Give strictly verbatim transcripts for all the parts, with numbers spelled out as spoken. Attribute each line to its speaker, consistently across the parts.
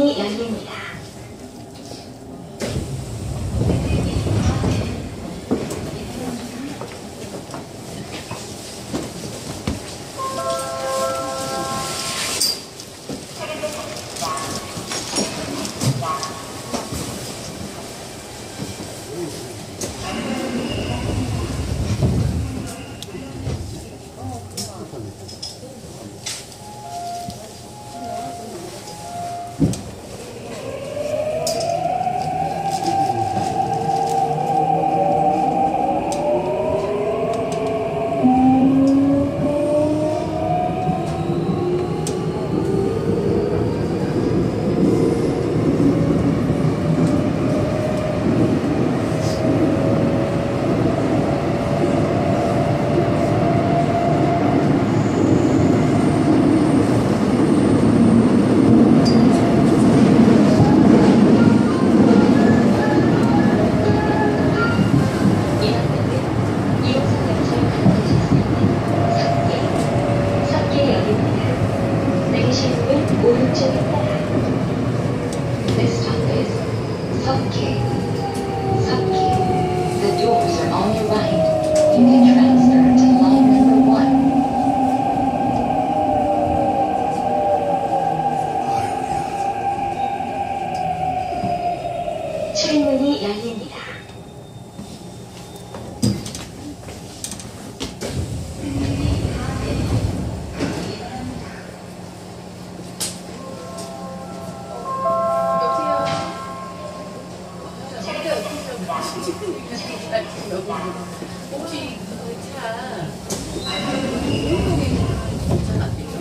Speaker 1: 창문이 열립니다. 출입문이 열립니다.
Speaker 2: 혹시 그 차 운동이 잘 안 되죠?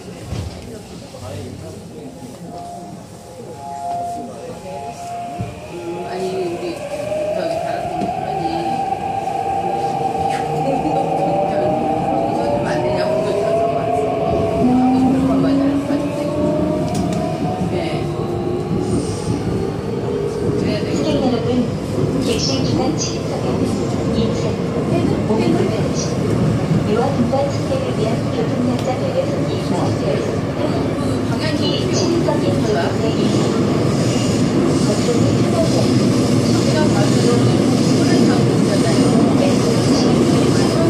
Speaker 2: 음, 아니 우리 저기 다른 분이 운동 좀 안 되냐고 그러셔서 왔어. 하고 그런 거 가지고 네. 그래야 돼.
Speaker 1: 승객 여러분, 객실 기관 진입석에는 인생, 모빙 벤치, 유아 등반 승객을 위한 교통약자 배려석이 마련되어 있습니다. 이 진입석 왼쪽에 있습니다. 거쪽이 편하지
Speaker 2: 그냥 가서 손을 잡고 있잖아요.
Speaker 1: 왼쪽이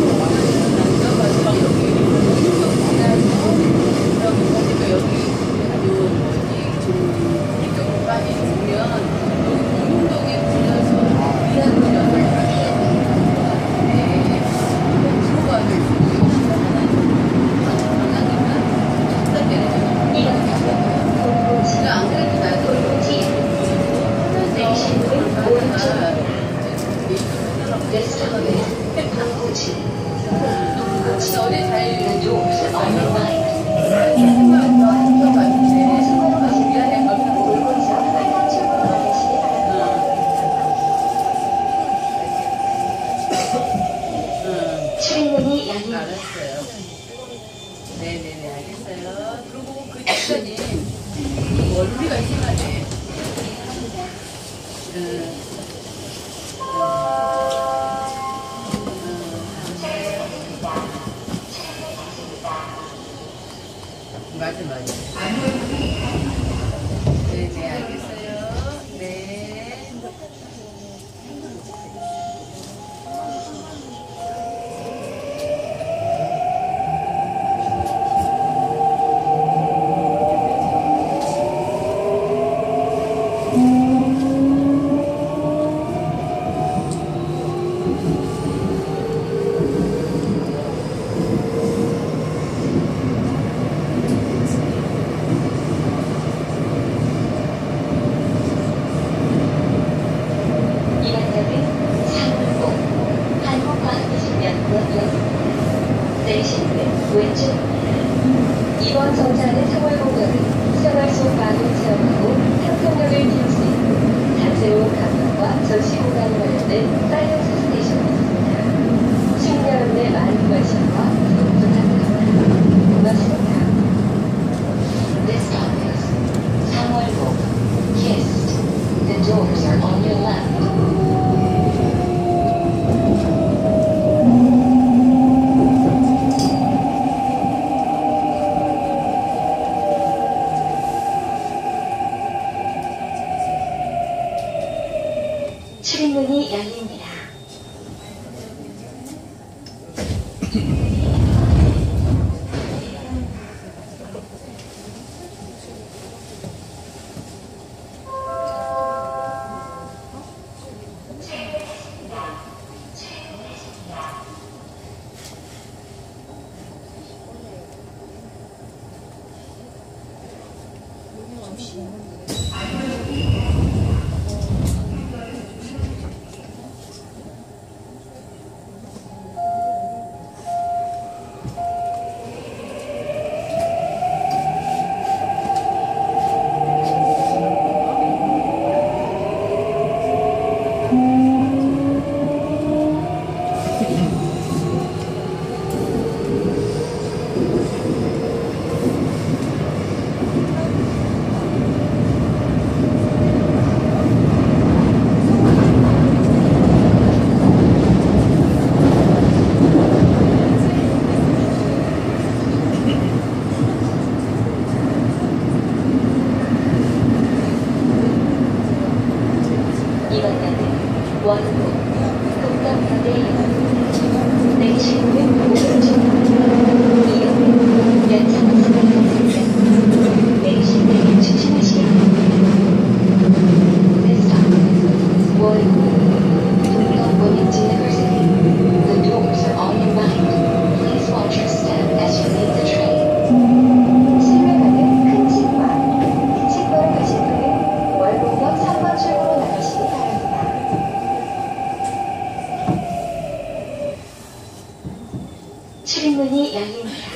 Speaker 2: 어디 잘
Speaker 1: 출입문이 열립니다.
Speaker 2: 알았어요. 네네네 알겠어요. 그리고 그 집사님 원리가 심하네. 음. 맞아 맞아. 네네 알겠어요. 네. 이번 정차는 생활공간을 생활 속 많은 체험하고 상상력을 키울 수 있는 다채로운 감각과 전시 공간을 마련된 사이언스 스테이션입니다. 시민 여러분의 많은 관심과 구독 부탁드립니다. 고맙습니다. This stop is 상월곡 Kissed. The doors are on your left.
Speaker 1: 출입문이 열립니다. 출입문이 열립니다.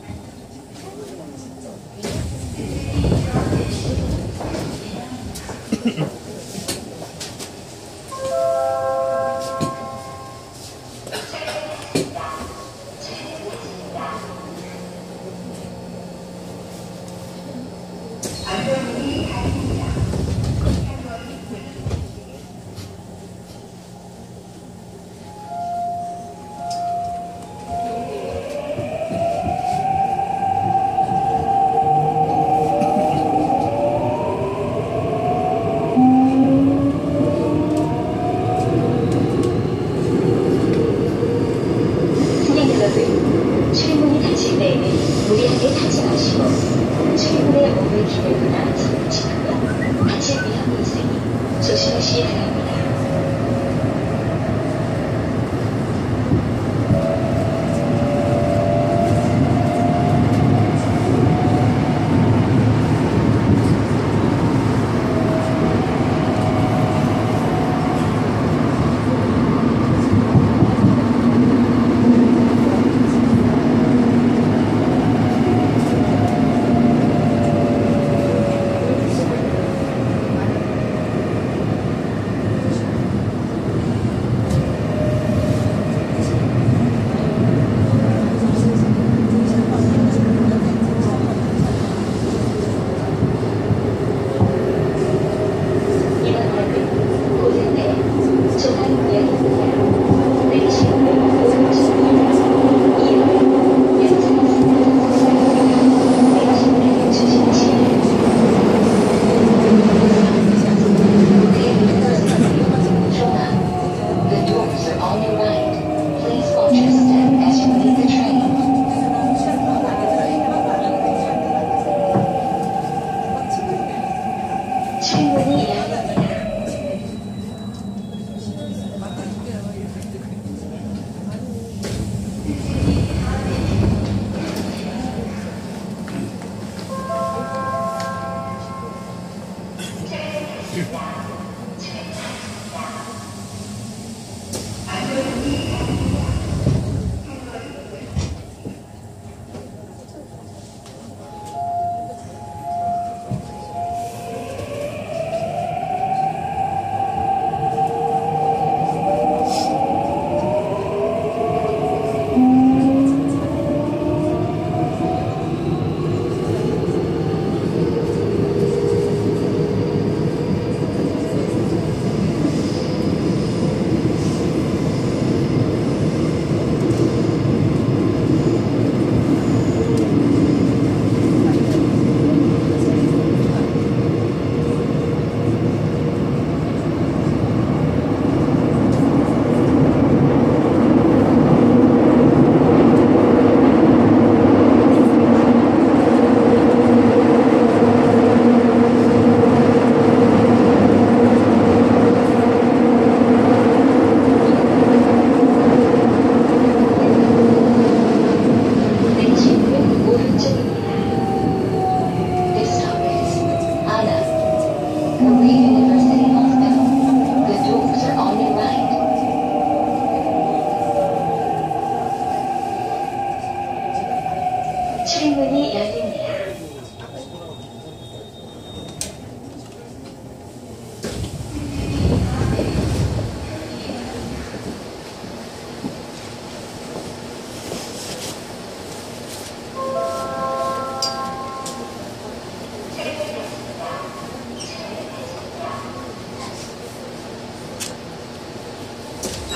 Speaker 1: 출입문이 닫힐 때에는 무리하게 타지 마시고 출입문에 몸을 기대거나 손을 짚으며 다칠 위험이 있으니 조심하시기 바랍니다.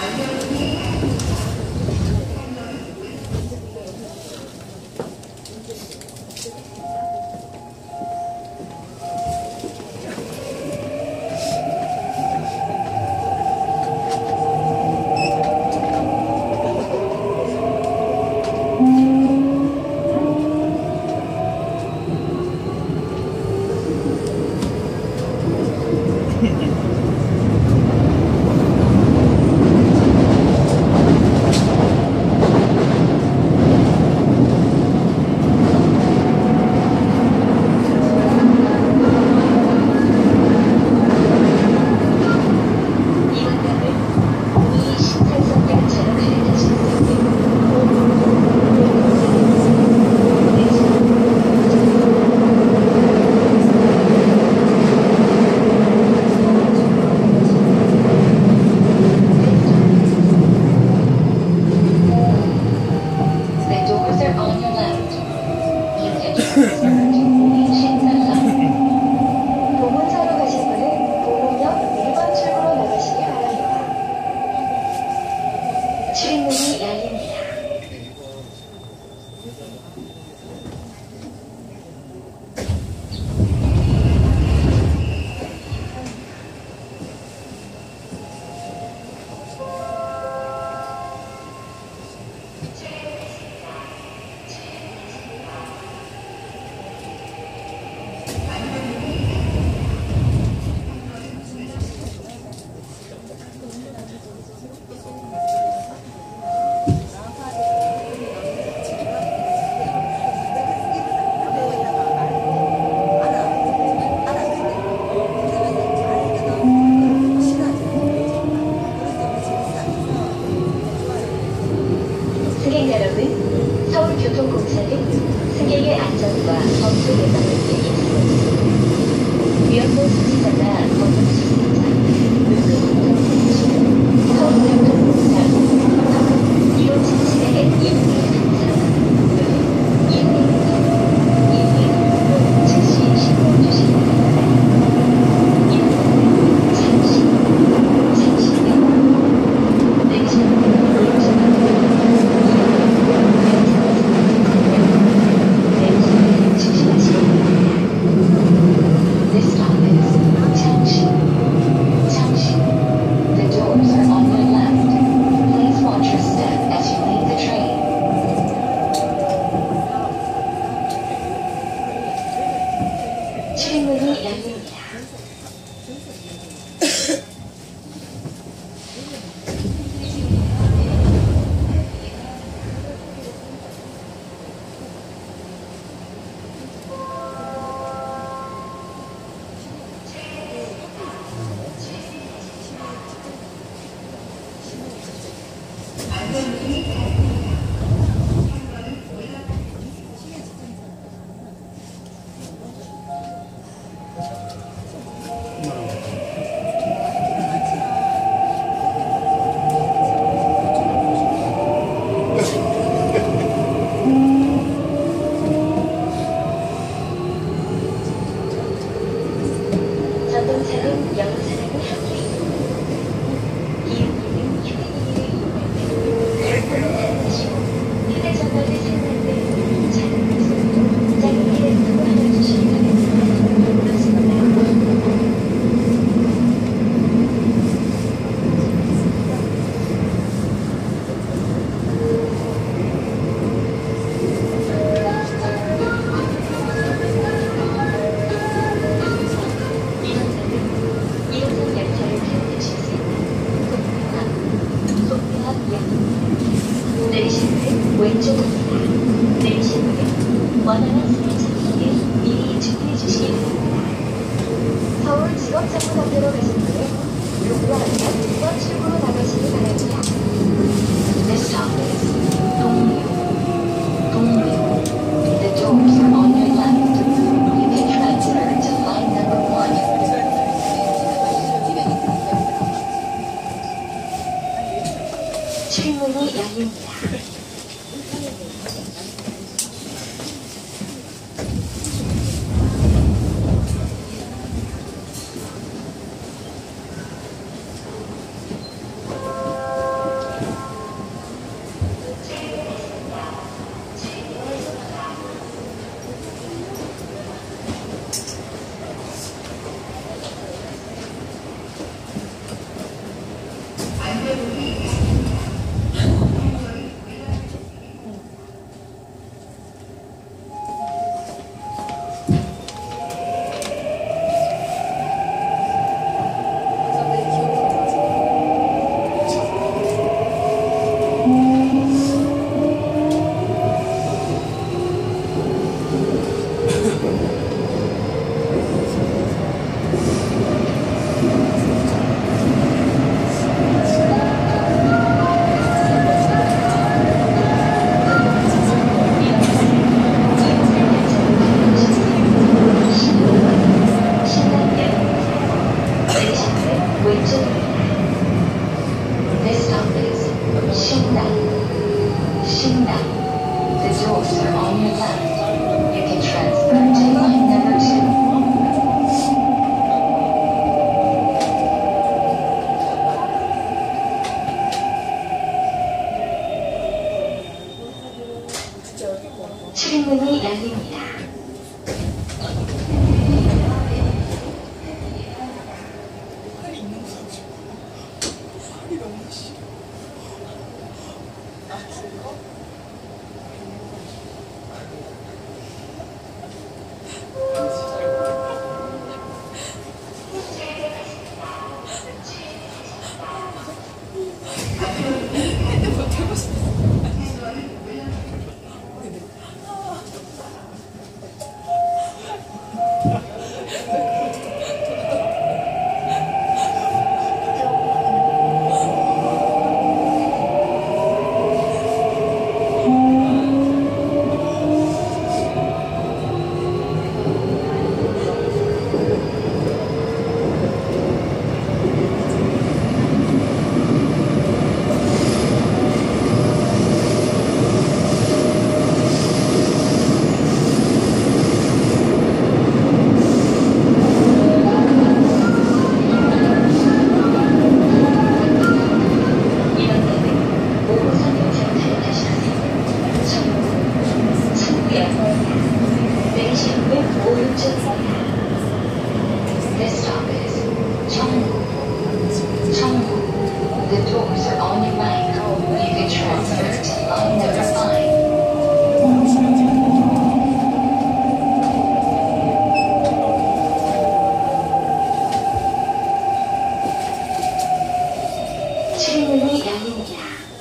Speaker 2: 보문사로 가실 분은 보문역 일 번 출구로 나가시기 바랍니다.
Speaker 1: 출입문이 열립니다. 승객 여러분, 서울교통공사는 승객의 안전과 범수 예방을 위해 있습니다. 위험도 수치자나 범수 수치자, 물금 서울교통공사 이호 칠칠의 이용객 상사, 이용객 이용객 즉시 신고 주시기 바랍니다. 이용객은 잠시, 잠시 후 내리시는 This stop is Changshu. Changshu. The doors are on your left. Please watch your step as you leave the train. 출입문이 열립니다. 전동차는 영사람이 함께 있습니다. 이용객은 휴대기기를 이용할 때 핸드폰을 사용하시고 휴대전화를 사용할 때 작은 소리로 작은 길에 두고 알려주시기 바랍니다. 그렇습니다. 이호선 열차를 타고 가실 수 있는 송묘합 내리실 문은 왼쪽입니다. 내리실 문은 원하는 승객차기에 미리 준비해 주시기 바랍니다.
Speaker 2: 서울 직업정보단계로 가실 분은 용역역 일 번 출구로 나가시기 바랍니다.
Speaker 1: This stop is 동묘. 동묘. The doors are on your left. You can transfer to line number one. 출입문이 열립니다.
Speaker 2: 오른쪽입니다. This stop is Shindan. Shindan. The doors are on your left. You can transfer to line number two. 출입문이 열립니다. This stop is Cheongbu. Cheongbu. The doors are on your right. You can transfer to line number five. 출입문이 열립니다.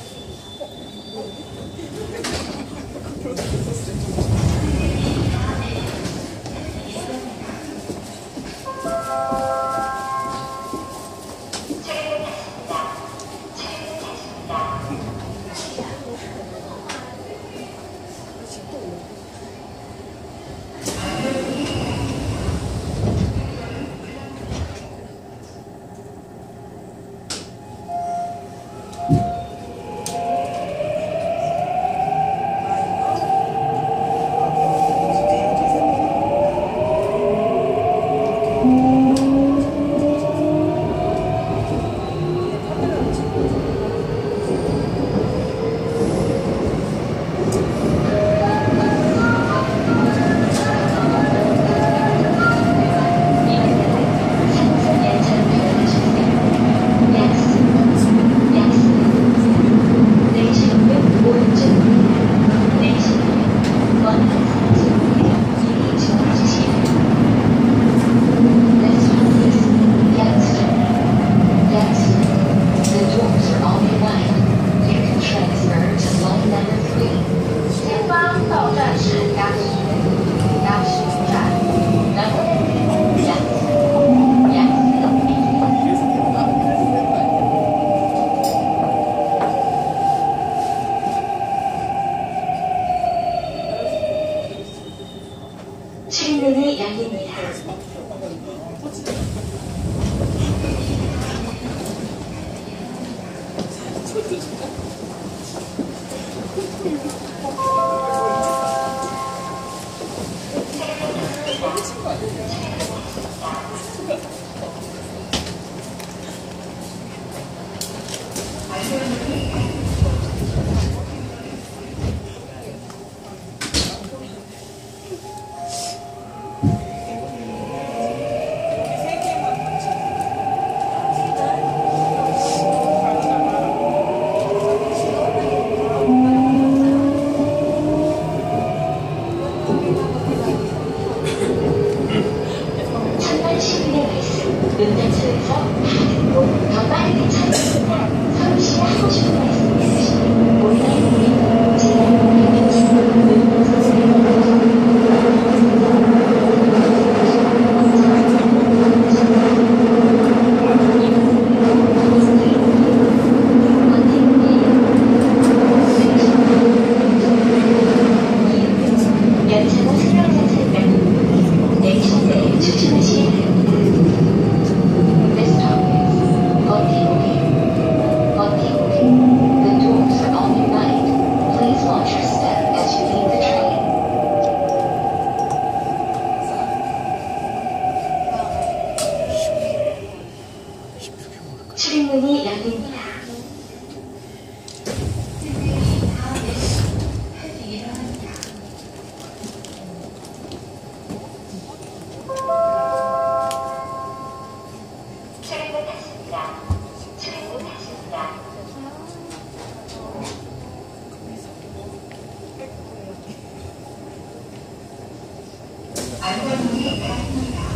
Speaker 2: 출입문이 열립니다. 천만 시민의 말씀, 은단소에서 다 듣고 더 빠르게 찾습니다. 서울시에 하고 싶은 말씀 있으시면 온라인으로 제가 연차가 생명사슬 내리실 때 추천하시기 바랍니다. This stop is 출문이 열립니다. 출입문 닫습니다. 출입문 닫습니다. 안전문이 닫힙니다.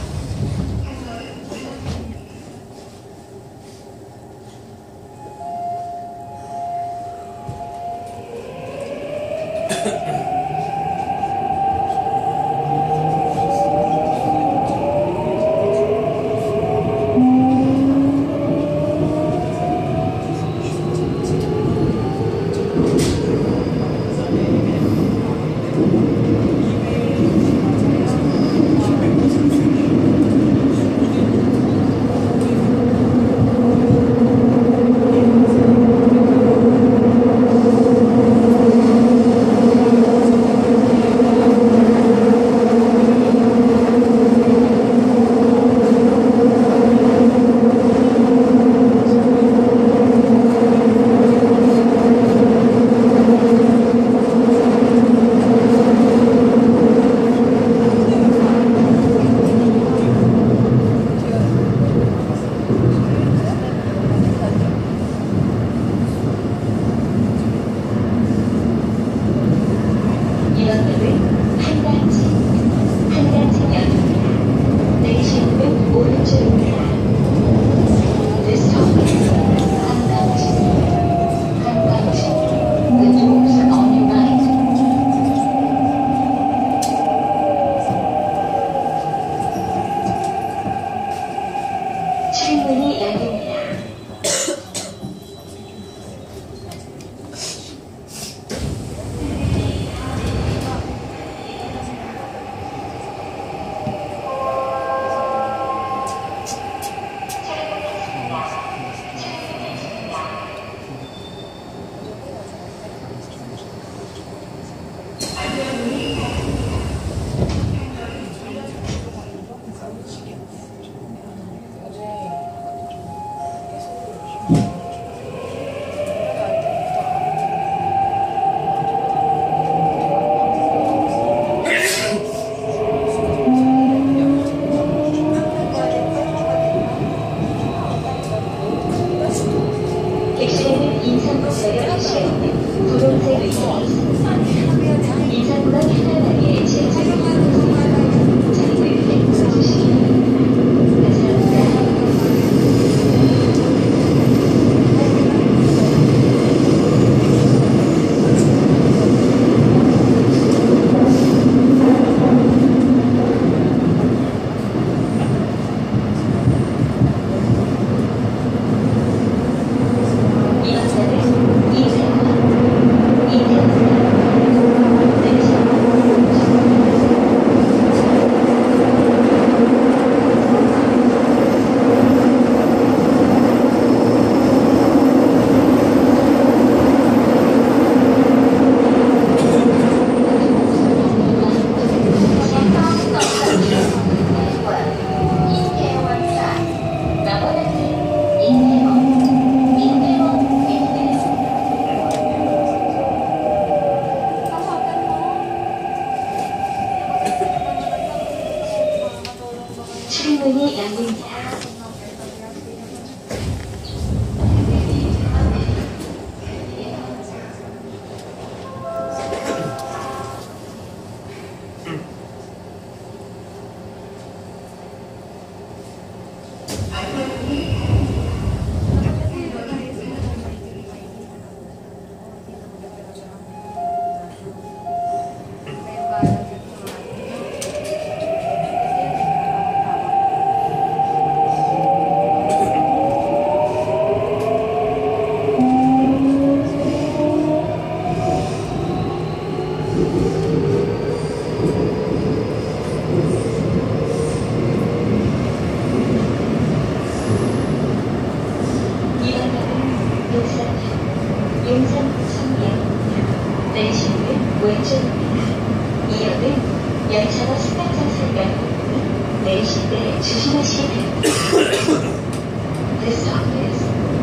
Speaker 2: 출문이 열립니다. 객실에는 인상구 배려를 시에는 분홍색 의자가 있습니다. 인상구가 편안하게 제자리에 앉으세요. 자리를 내놓아 주시기 바랍니다. 감사합니다. 출입문이 열립니다. 용산구청역입니다. 내리시는 왼쪽입니다. 이역은 열차와 승강장소를 열고 내리실 때 조심하시기 바랍니다. This stop is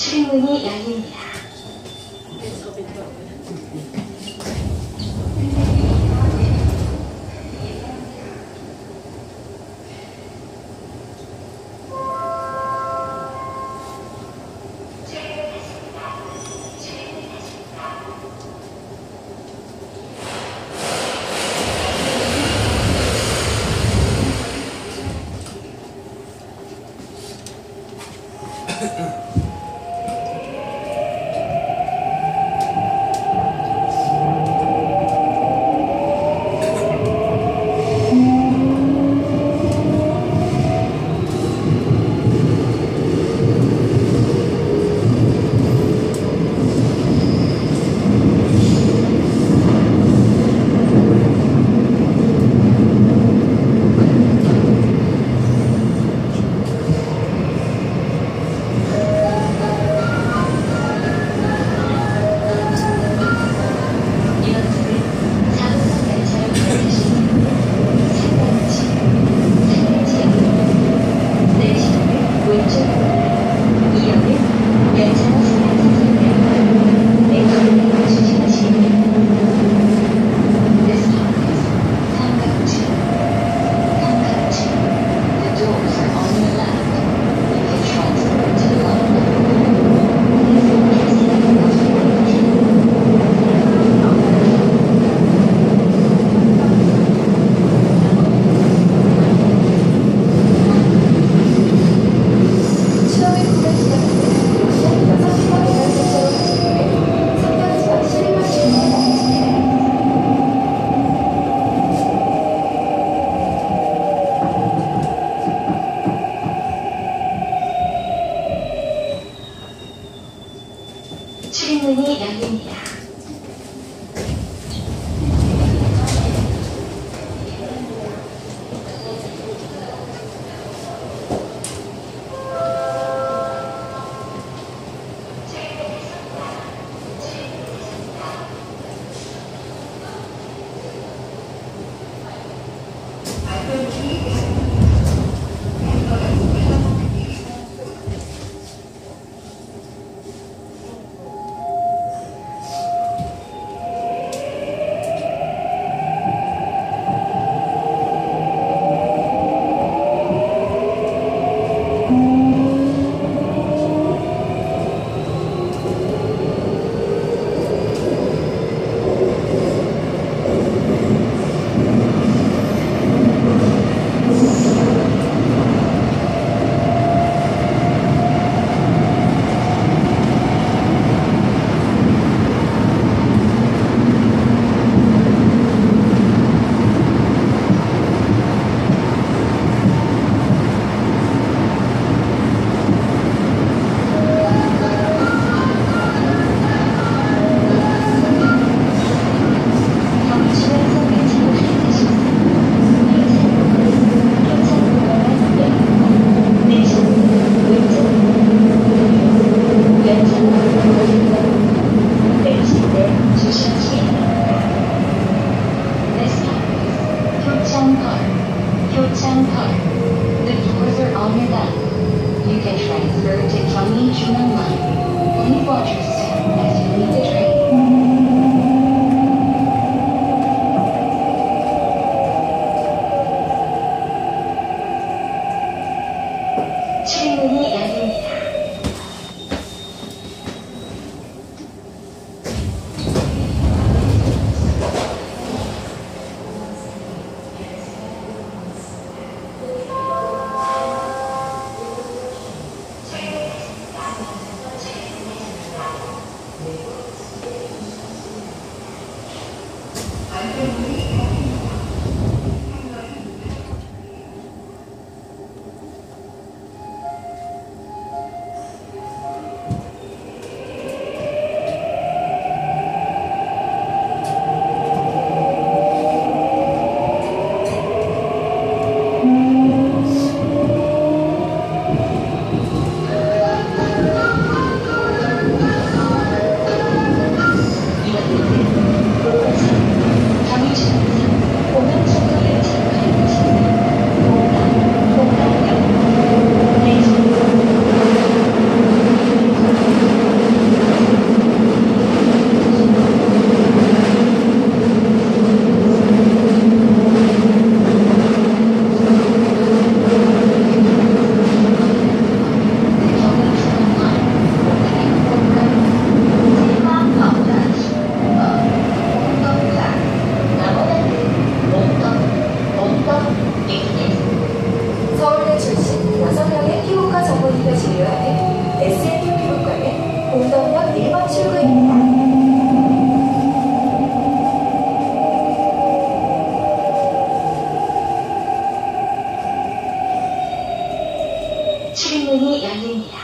Speaker 2: 출입문이 열립니다. 출입문이 열립니다. 주요하는 에스엠 피부과는 공덕역 일 번 출구입니다.
Speaker 1: 출입문이 열립니다.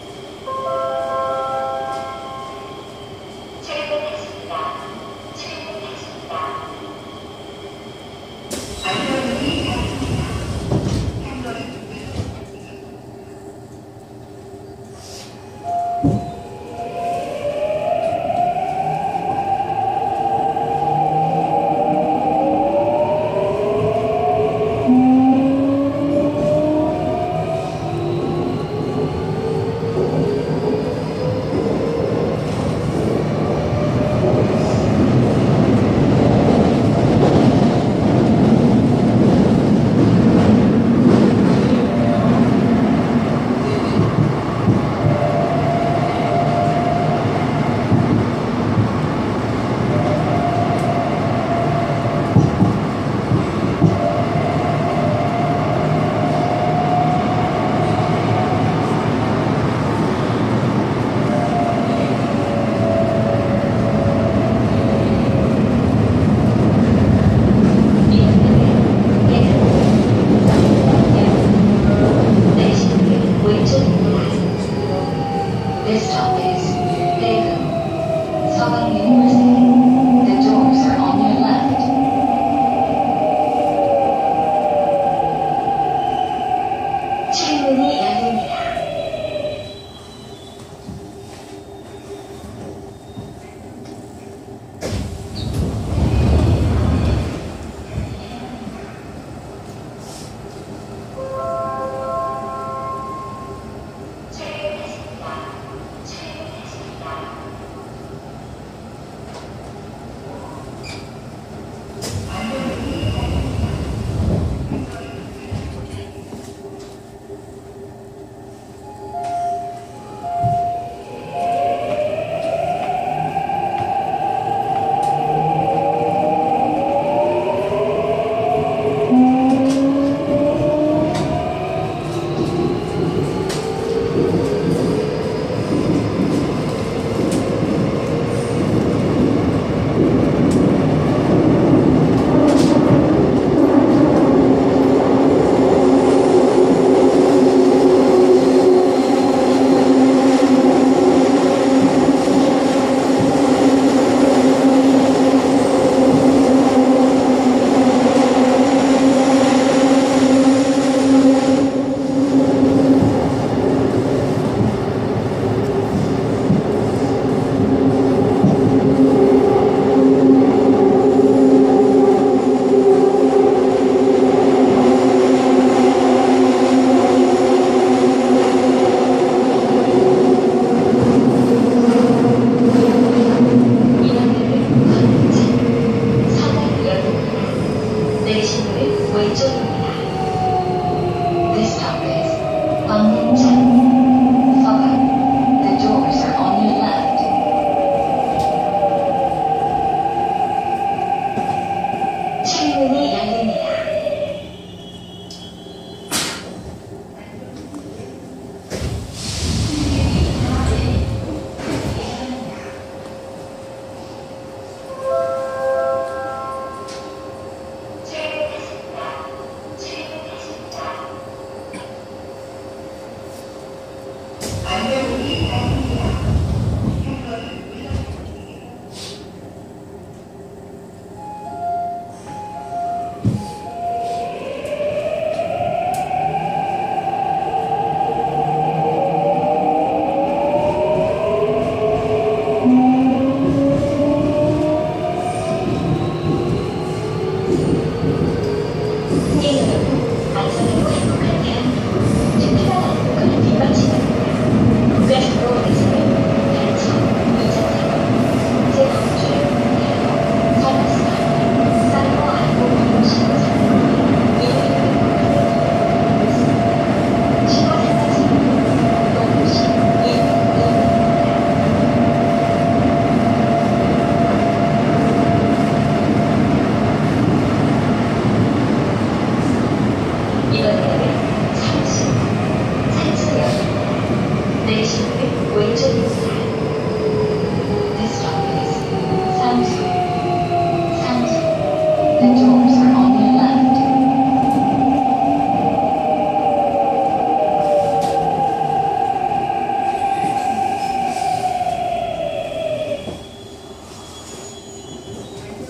Speaker 1: 출입문했습니다. 출입문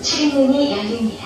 Speaker 2: 출입문이 열립니다.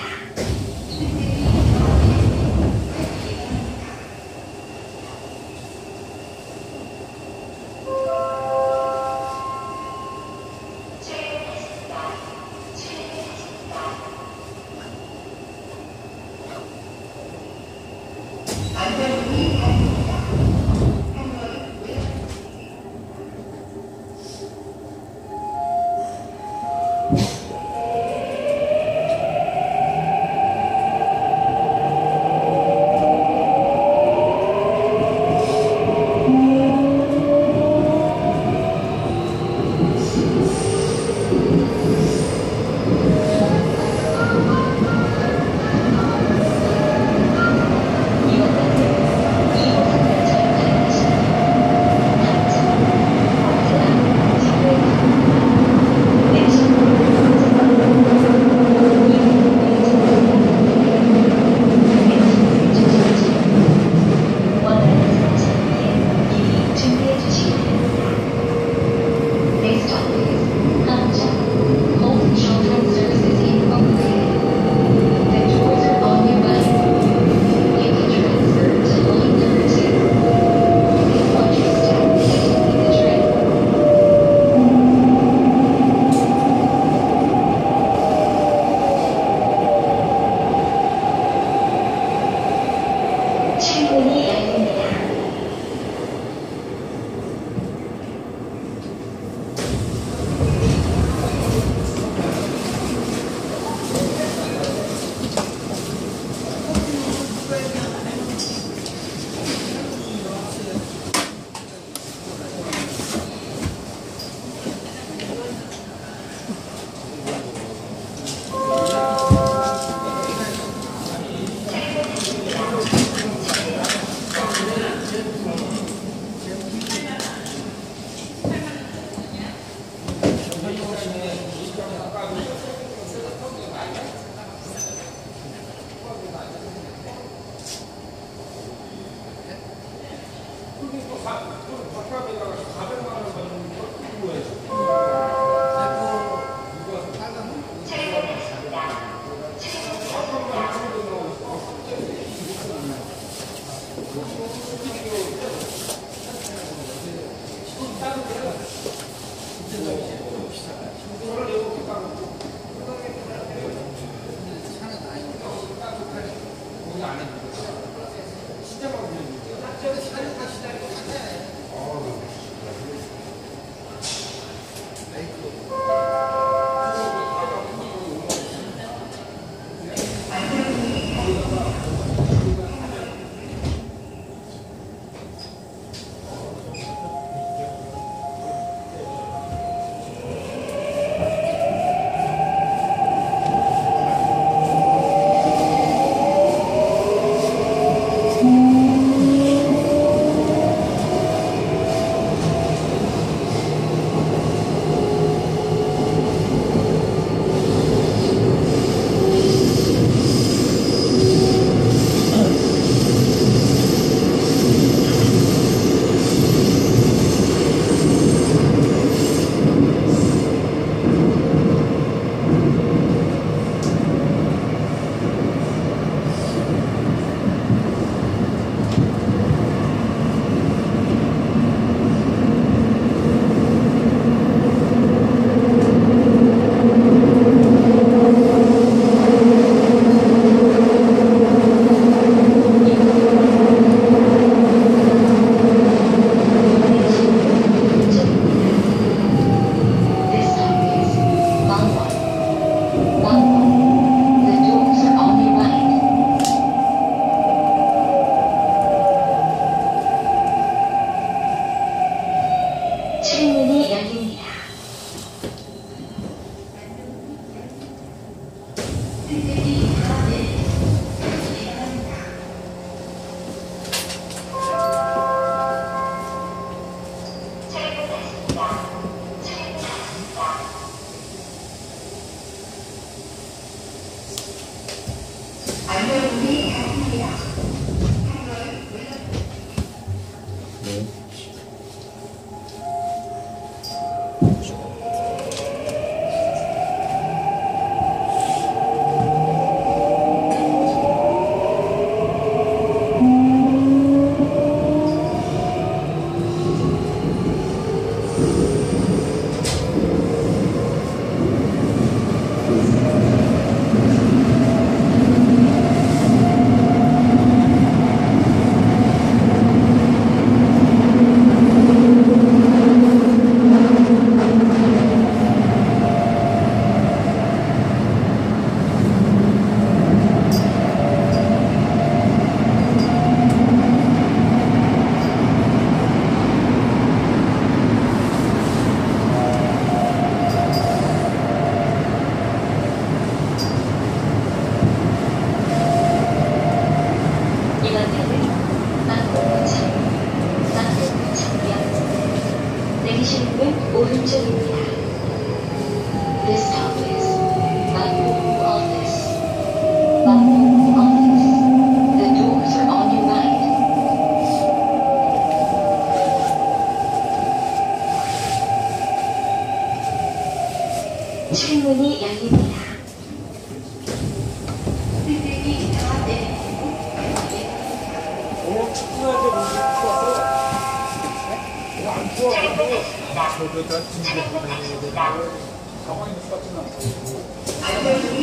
Speaker 3: 저기다 진짜 상황이 똑같진 않고.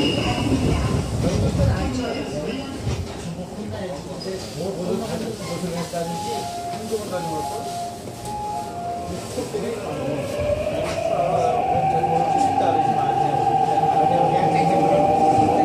Speaker 3: 뭐를 가지고 무슨 했다든지 행동을 가지고 왔어? 스톱들이 따르지 마세요. 그냥 땡땡을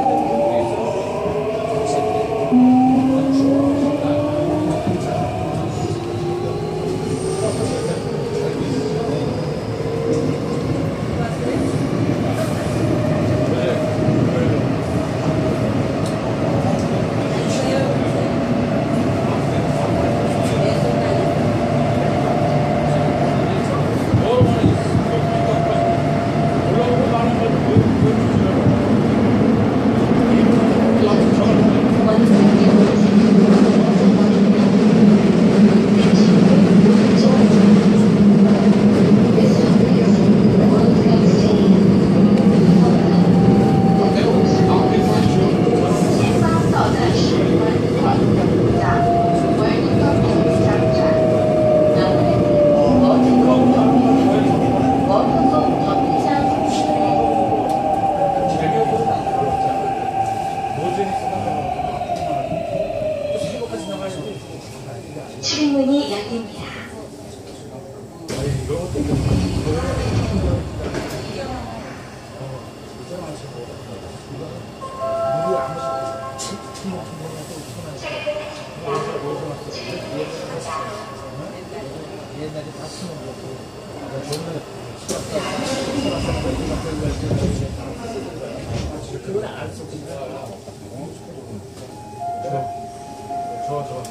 Speaker 2: 출입문이 열립니다.
Speaker 3: 옛날에 다 쓰는 거고 그건 안 써. 좋아 좋아.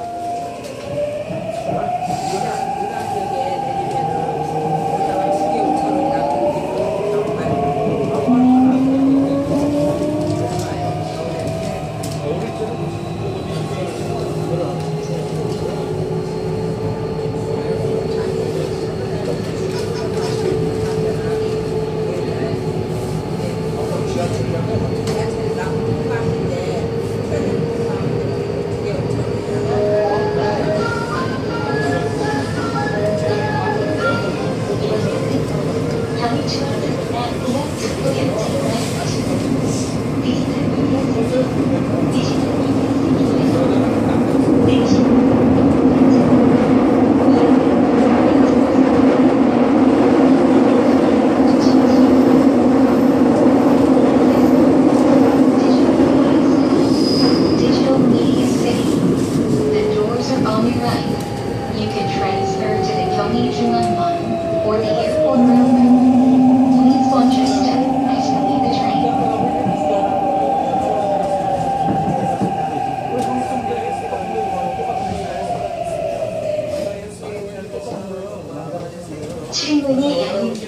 Speaker 2: 출입문이 열립니다.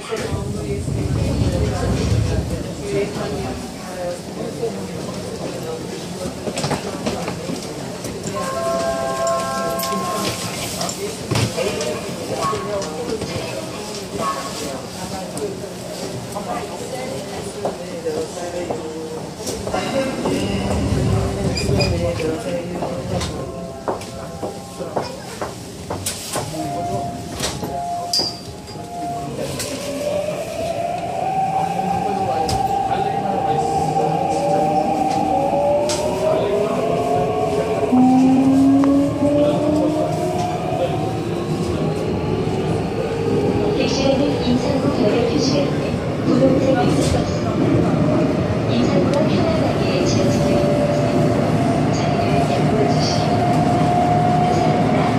Speaker 2: 객실에는 임산부 별의 표시가 있는 분홍색 엑스가 있습니다. 임산부가 편안하게 지어지고 있는 것은 자리를 양보해 주시기 바랍니다. 감사합니다.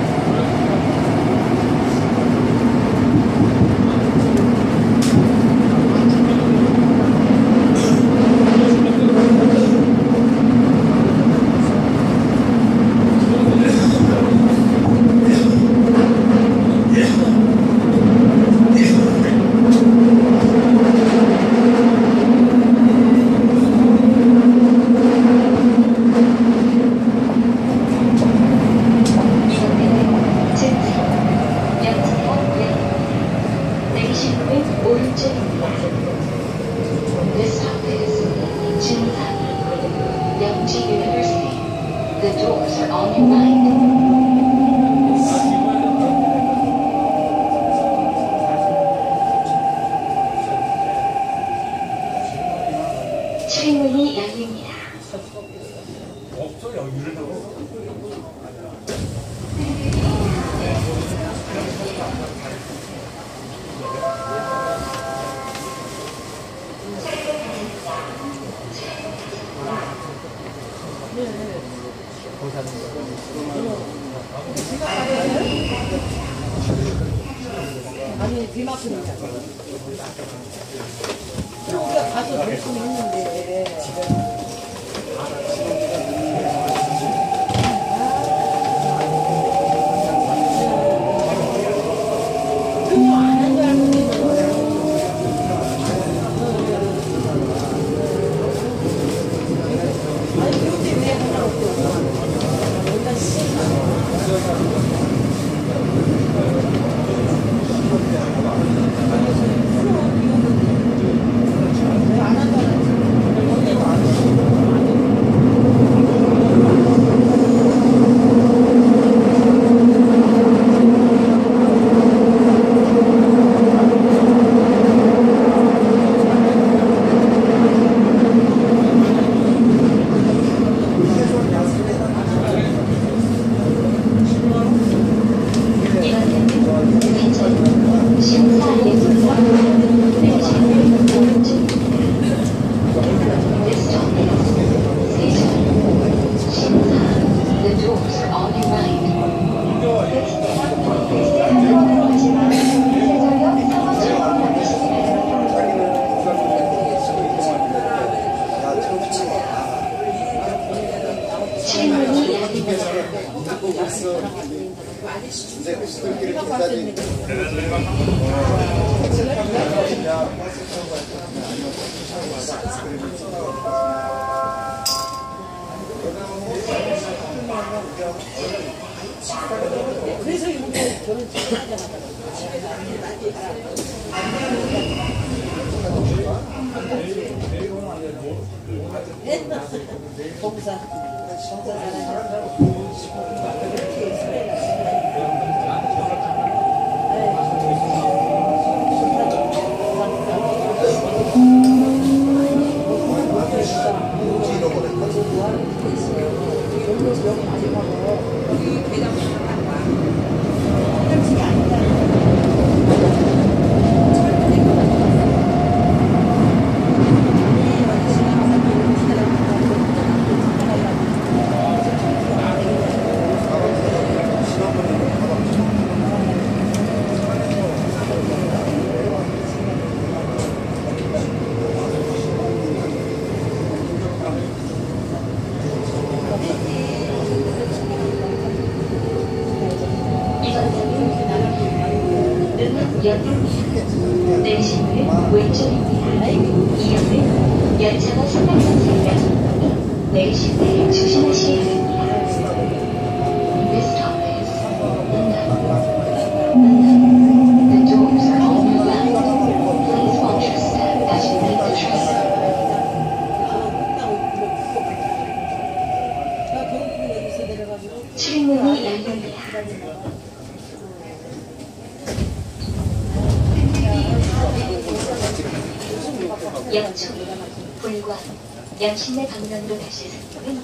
Speaker 2: 오른쪽입니다. This stop is Jinhan, Yangji University. The doors are on your right.
Speaker 1: 출문이 열립니다.
Speaker 3: 없어 여기를 넣어.
Speaker 4: 아니 비 맞으니까 우리가 가서 볼 수는 있는데 그거 안 한 줄 알고 아니 그때 왜 하나 없고 일단 씨 그래서 이분들 결혼 하자마자 봉사 봉사
Speaker 1: 내신은 왼쪽입니다. 이역은 열차가 승강장이며 내신을 조심하셔야 합니다. This stop is London. The doors are on your left. Please watch your step as you leave the train. 출문이 열립니다. 양쪽, 불과, 양신내 방면으로 가실 승객은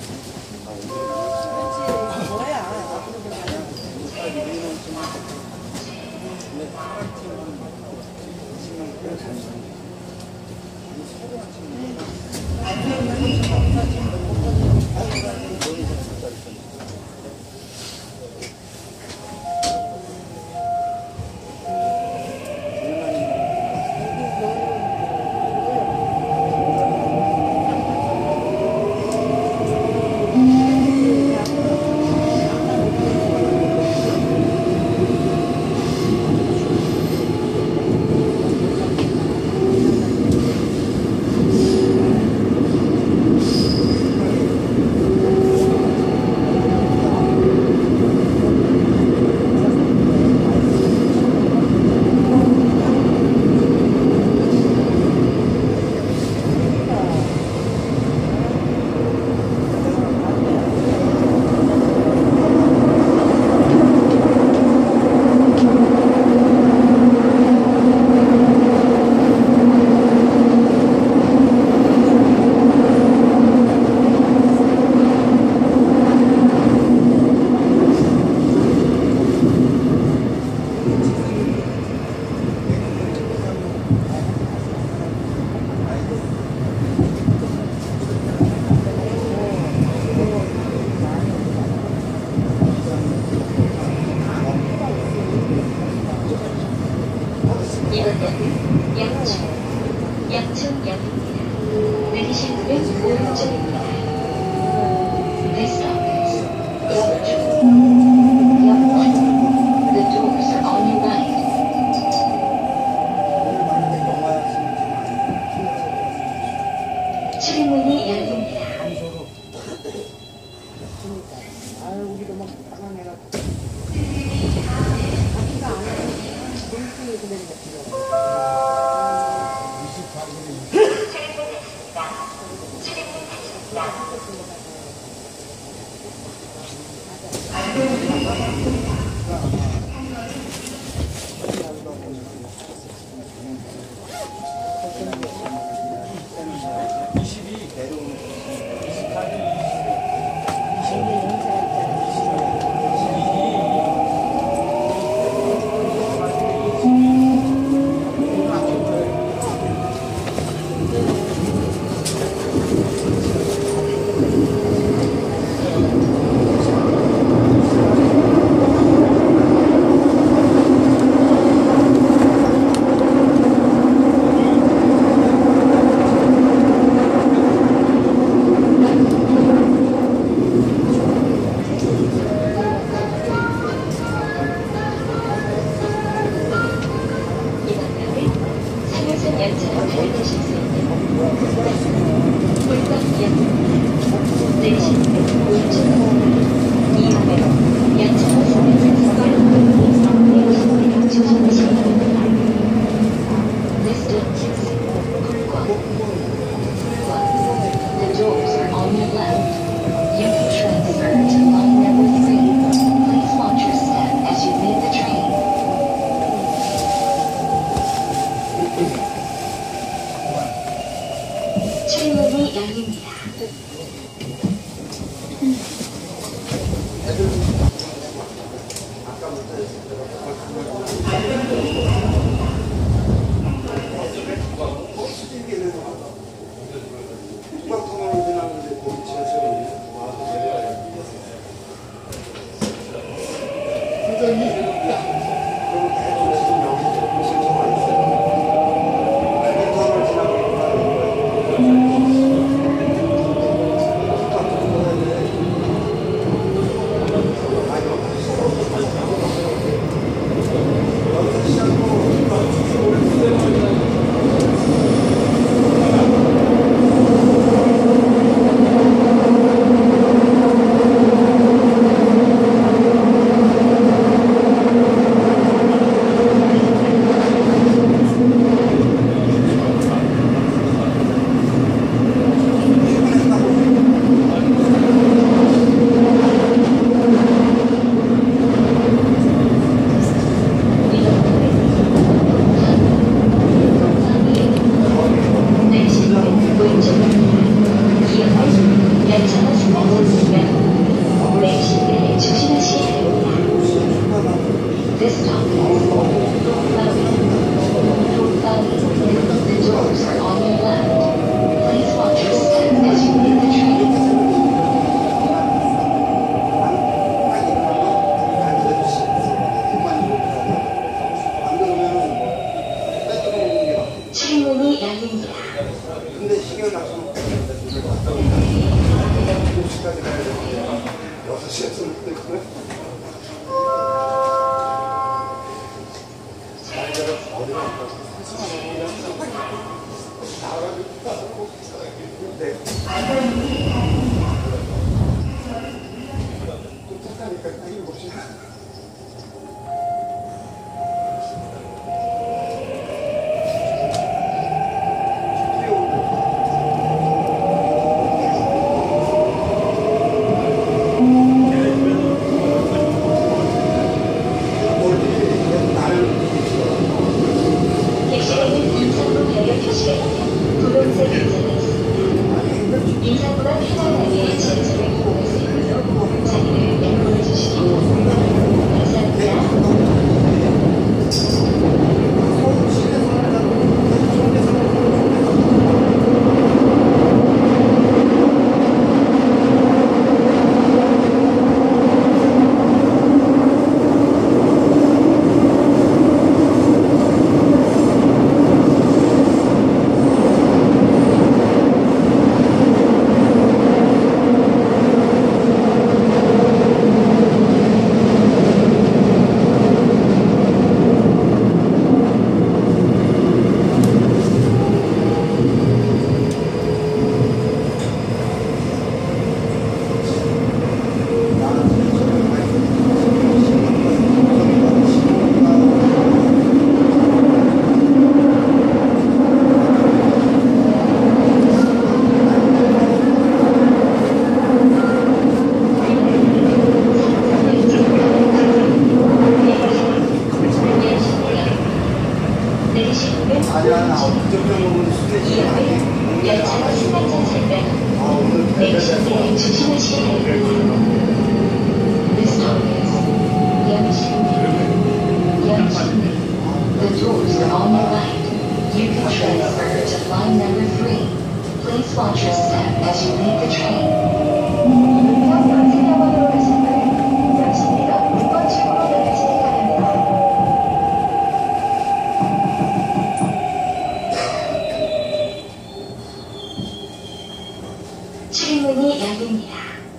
Speaker 1: 내리실 조심하시기 바랍니다. This stop is Yangtze. Yangtze. The doors are on your right. You can transfer to line number three. Please watch your step as you leave the train.
Speaker 2: 문평 연세대학원으로 가실 분은 잠시내어 육 번 출구로 나가시기 바랍니다.
Speaker 1: 출입문이 열립니다.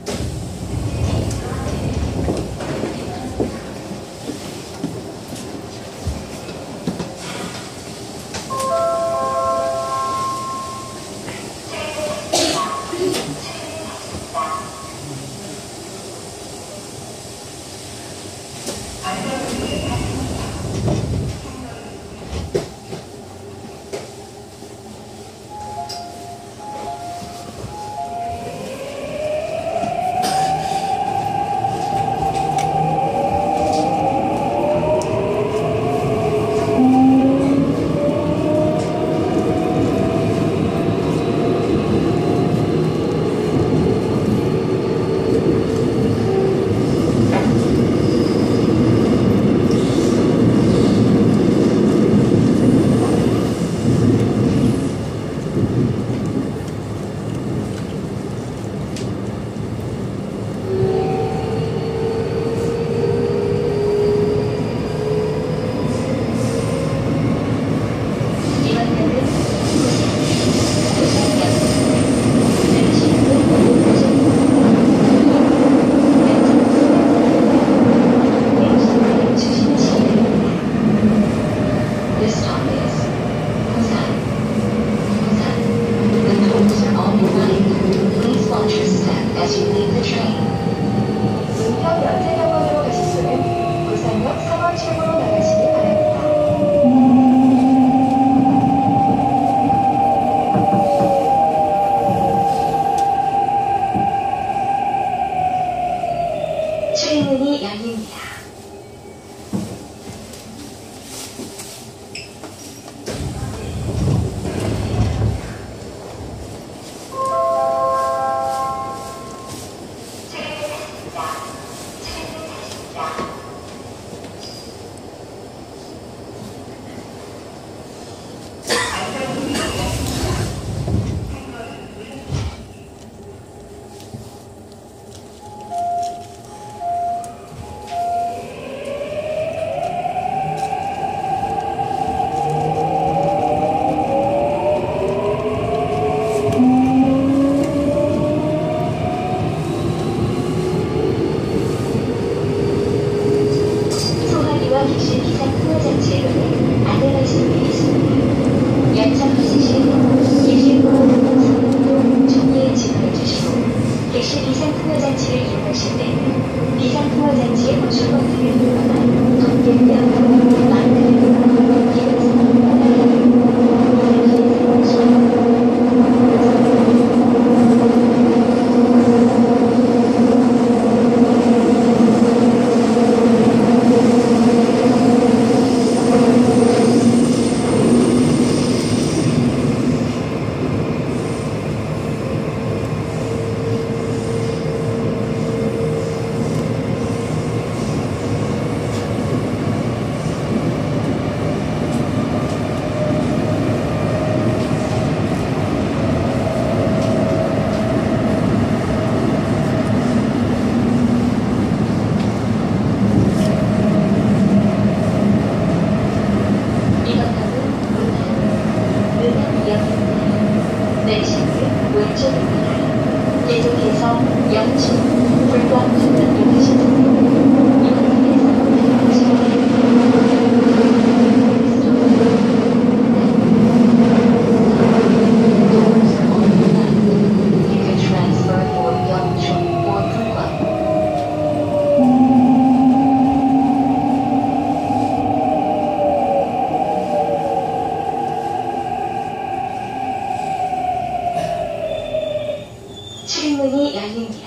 Speaker 2: 문평 연세대학원으로 가실 분은 부산역 사 번 출구로 나가시기 바랍니다.
Speaker 1: 출입문이 열립니다. 소화기와 객실 기상 통화 장치에는 안내하시는 분이 있습니다. 연착하실 시에는 예실부로 상문으로 정리에 집중해 주시고 객실 기상 통화 장치를 이용하실 때는 기상 통화 장치의 호출 버튼을 누르거나 동계면 마이크를 왼쪽입니다. 계속해서 양쪽 불과 분명히 하시는 You can transfer for Yeongchun or Bulwa. 출입문이 열립니다.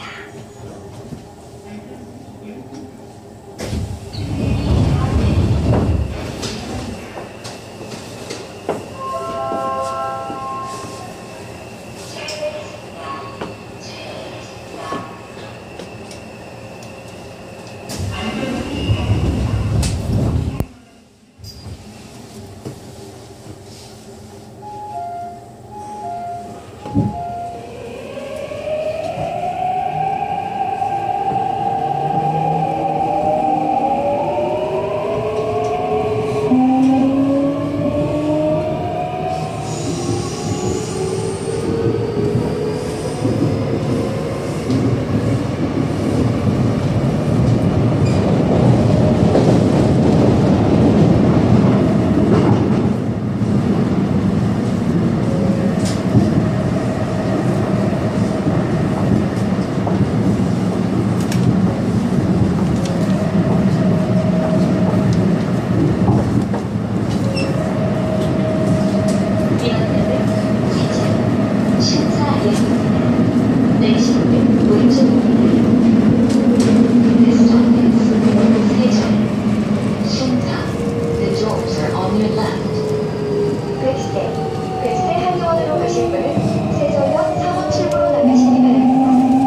Speaker 2: This stop is 세종, 신사. The doors are on your left. 백스테, 백스테 한의원으로 가실 분은 세종역 사원출구로 나가시기 바랍니다.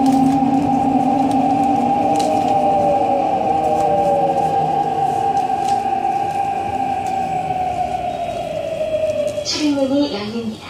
Speaker 2: 출입문이 열립니다.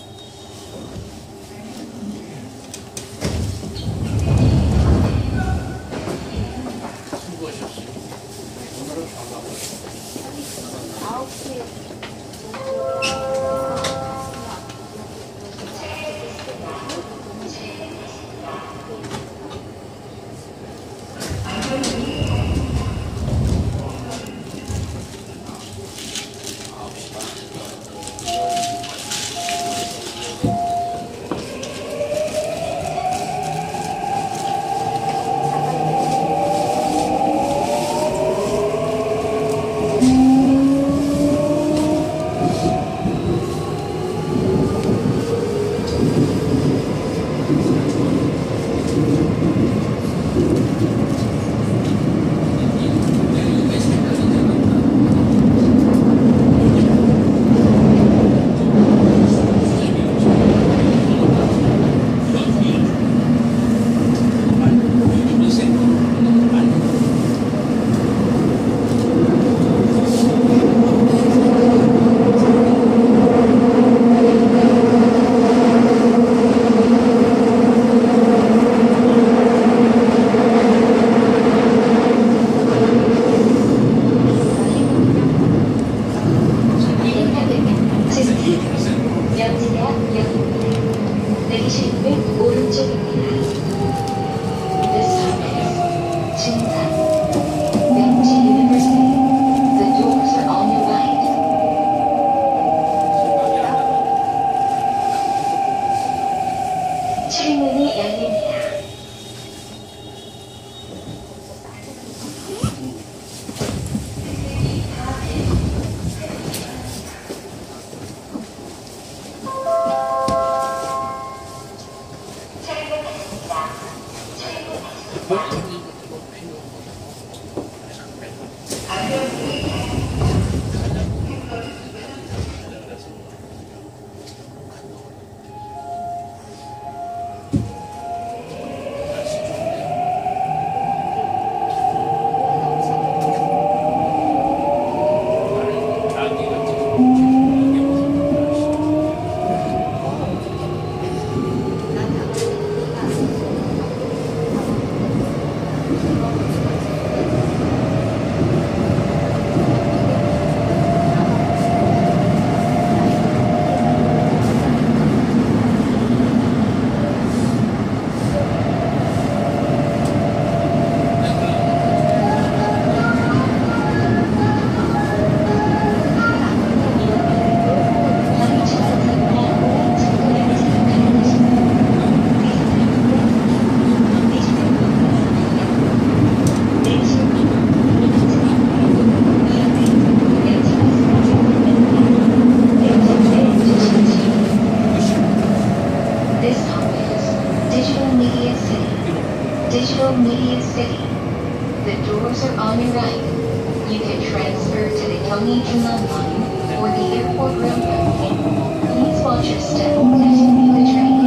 Speaker 2: Digital Media City. The doors are on your right. You can transfer to the Gyeonggi Junam line or the airport railroad. Please watch your step as you leave the train.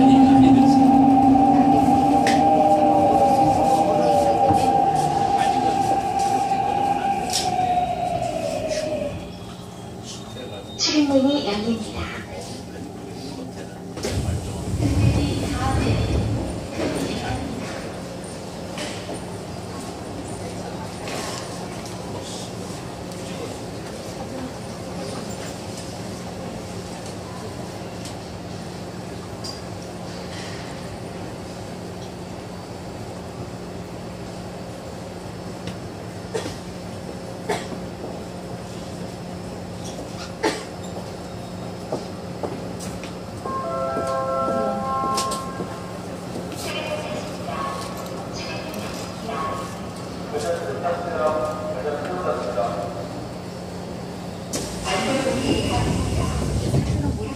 Speaker 2: 출입문이 열립니다.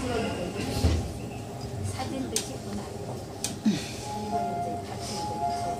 Speaker 5: 사진도 찍고 나고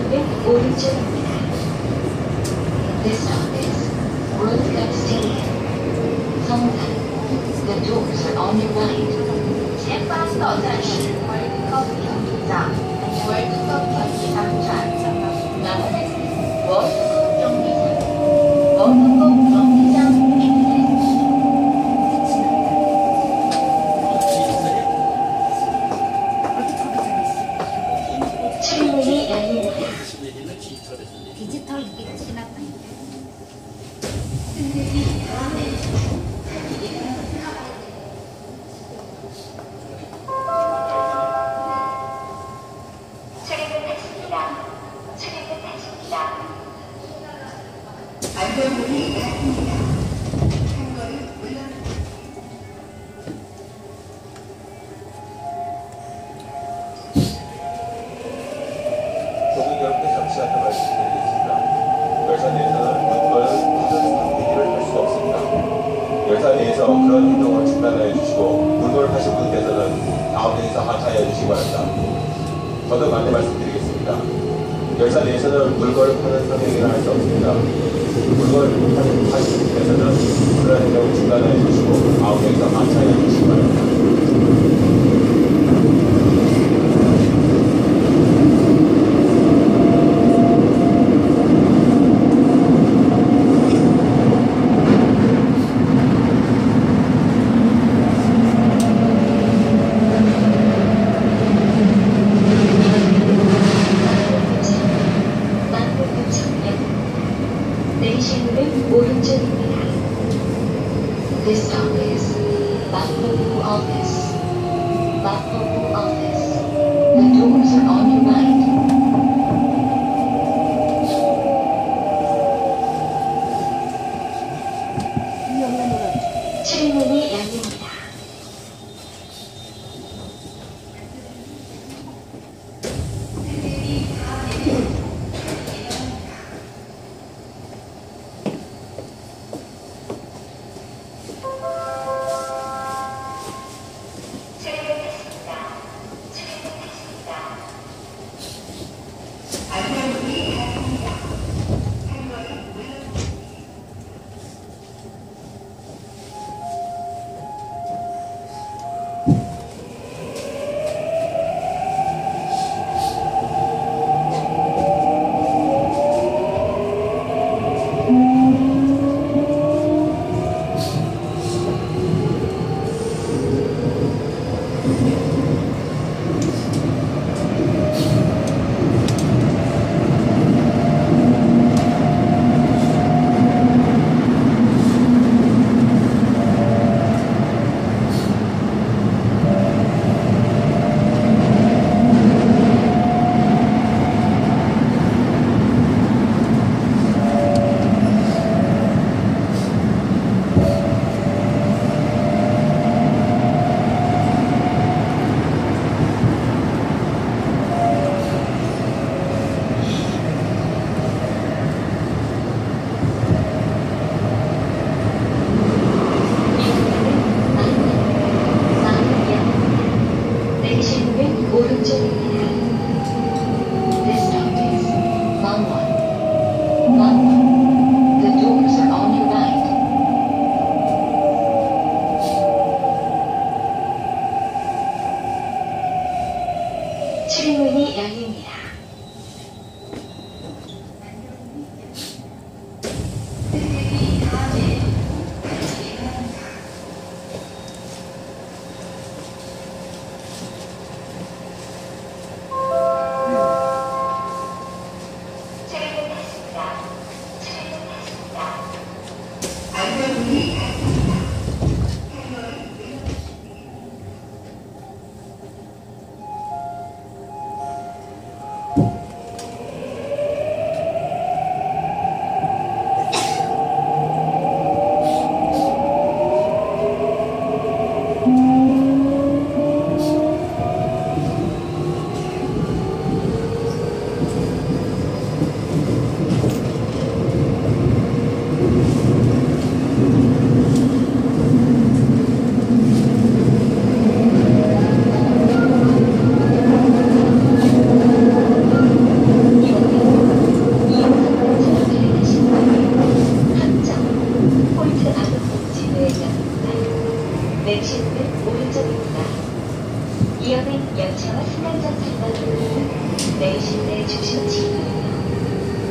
Speaker 2: 차량은 오른쪽입니다. This stop is Roosevelt Stadium. 성산. The doors are on your right.
Speaker 1: 前方到站是월드컵 경기장, 월드컵 경기장站. 나는 월드컵 경기장, 월드컵 경기장입니다.
Speaker 2: 출문이 열립니다.
Speaker 5: 디지털 이게 지나가니까.
Speaker 1: 출입은 했습니다. 출입은 했습니다.
Speaker 6: 고객 여러분께 잠시 안내 말씀드리겠습니다. 열차 내에서는 물건을 뜯은 상태기를 할 수가 없습니다. 열차 내에서 그런 행동을 중단해 주시고 물건을 하신 분께서는 가운데에서 하차해 주시기 바랍니다. 더더 안내 말씀드리겠습니다. 열차 내에서는 물건을 파는 상행위를 할 수 없습니다. 물건을 파는 하신 분께서는 그런 행동을 중단해 주시고 가운데에서 하차해 주시기 바랍니다.
Speaker 2: 내리실 문은 오른쪽입니다. This stop is Mapobu Office. Mapobu Office. The doors are on your right. 출문이 열립니다.
Speaker 1: 출입은 했습니다. 출입은 했습니다.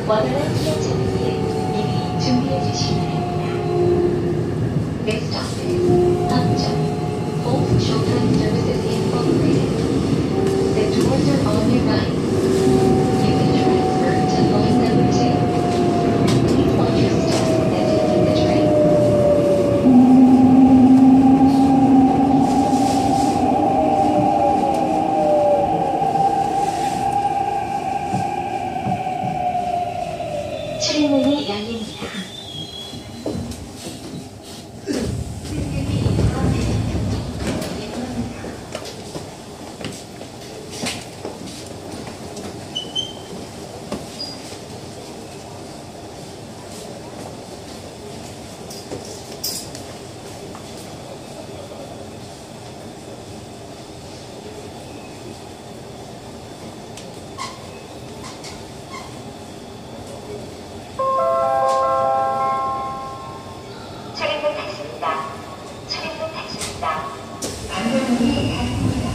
Speaker 1: 원활한 투명 처리에 미리 준비해 주시기 바랍니다. Next stop is 함정. Both children services incorporated. The doors are on your right. You can transfer to line number two. Please watch your step as you leave the train. 출입문이 열립니다. 출입문 닫습니다. 출입문 닫습니다. 안전문이 닫힙니다.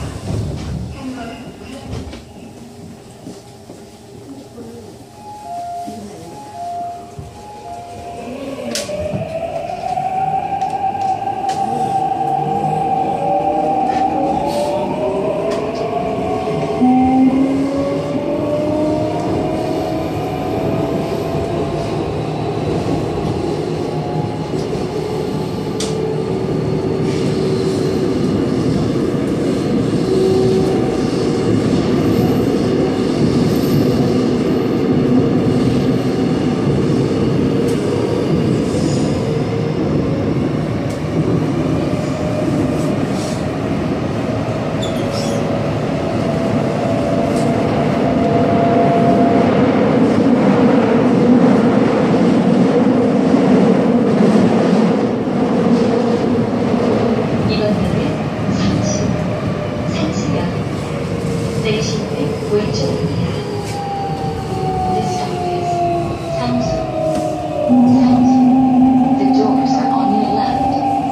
Speaker 1: 이번에는 삼층, 삼층역, 내리시는 왼쪽입니다. This stop is 삼수, 삼수. The doors are on your left.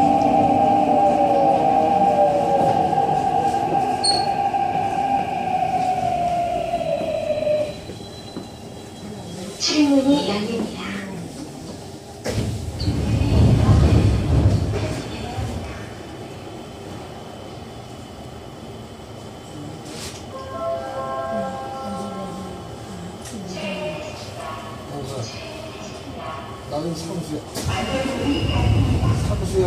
Speaker 1: 출입문이 열립니다.
Speaker 3: 나는 삼수야. 삼수야.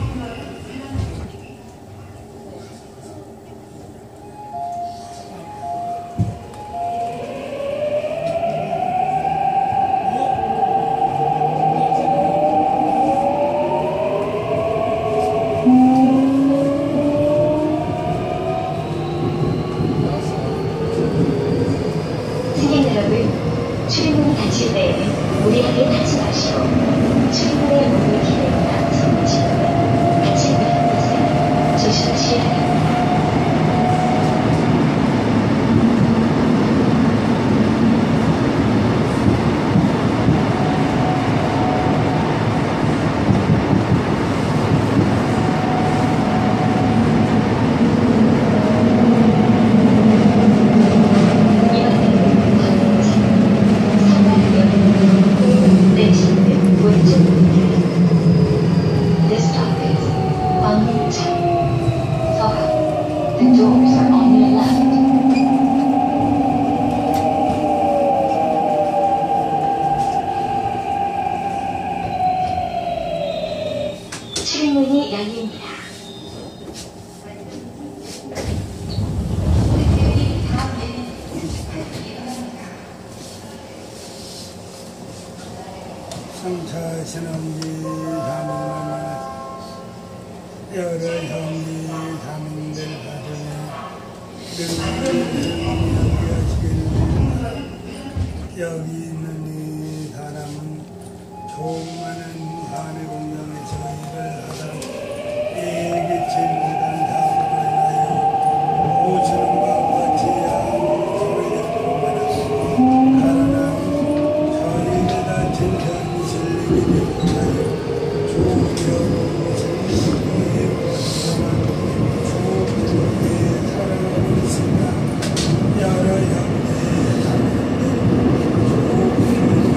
Speaker 1: 승객 여러분, 출입문이 닫힐 때에는 무리하게 닫지 마시고 출입문의 문을 기대거나 손붙이거나 닫힐 만한 곳을 조심하셔야 합니다. This stop is 광림천, 서학. The doors are on your left. 출입문이 열립니다.
Speaker 5: 성차신엄지 다민만 여러 형제 다민들 가정에 능력을 여기하시기를 여기 있는 이 사람은 조그마한 한의 공장에서 일을 하다 예기치 못한 사고로 인하여 오시는 바와 같이 아무 소리를 가라나 저희를 다친 편이 실리기를 못하여 조기하고 실리시고의 고통만 조기에 살아가고 있습니다. 여러 형제의 다민들 조기를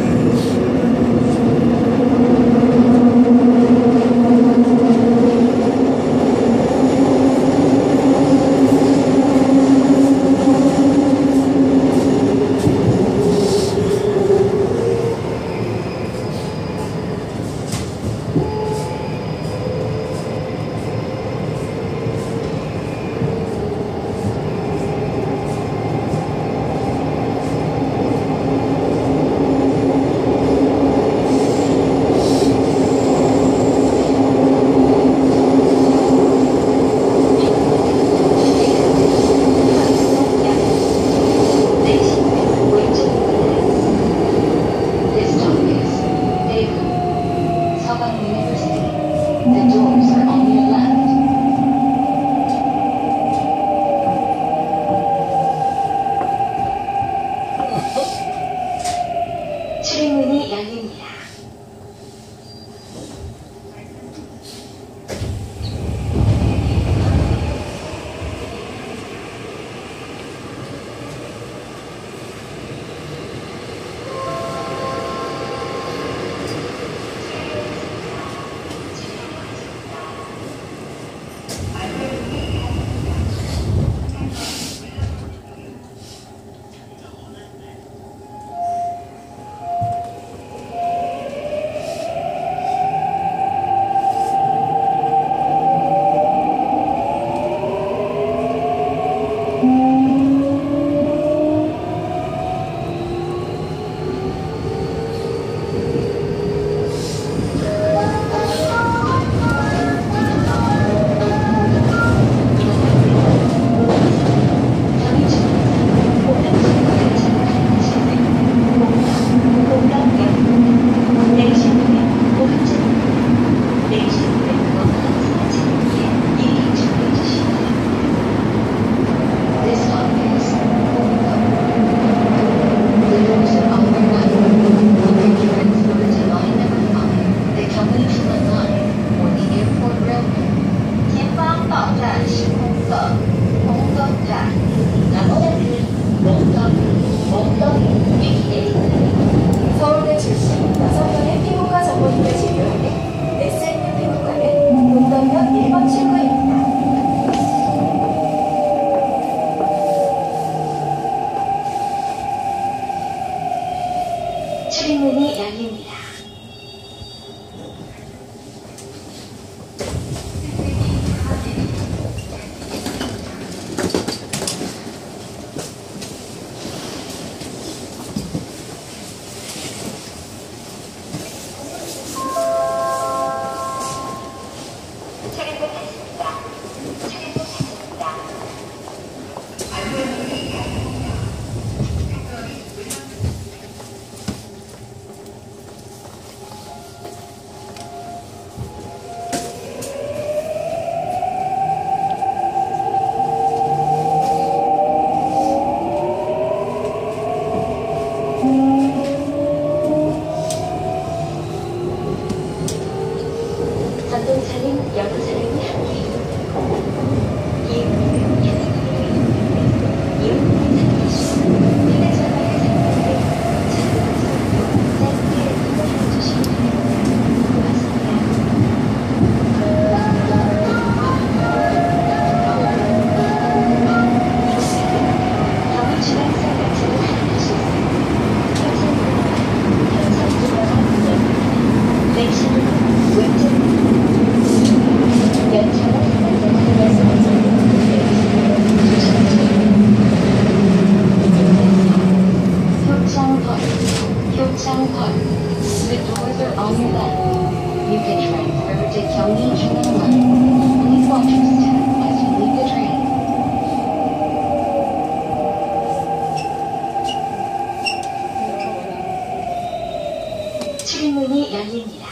Speaker 2: 출입문이 열립니다.
Speaker 7: 서울대 출신 여섯 명의 피부과 전문의를 진료하는 에스엔유 피부과는 운동역 일 번 출구입니다.
Speaker 2: 출입문이 열립니다. 전동차는 여러 사람이 함께 이웃, 이웃, 휴대전화를 사용하는데 자동차로 짧게 이동해 주시면 고맙습니다. 다음 주간성 열차를 할인할 수 있습니다. 현상으로 현상으로 내시는 왼쪽 효창벌, 효창벌. The doors are on your left. You can transfer to 경의 중앙 line. Please watch your step as you leave the train. 출입문이 열립니다.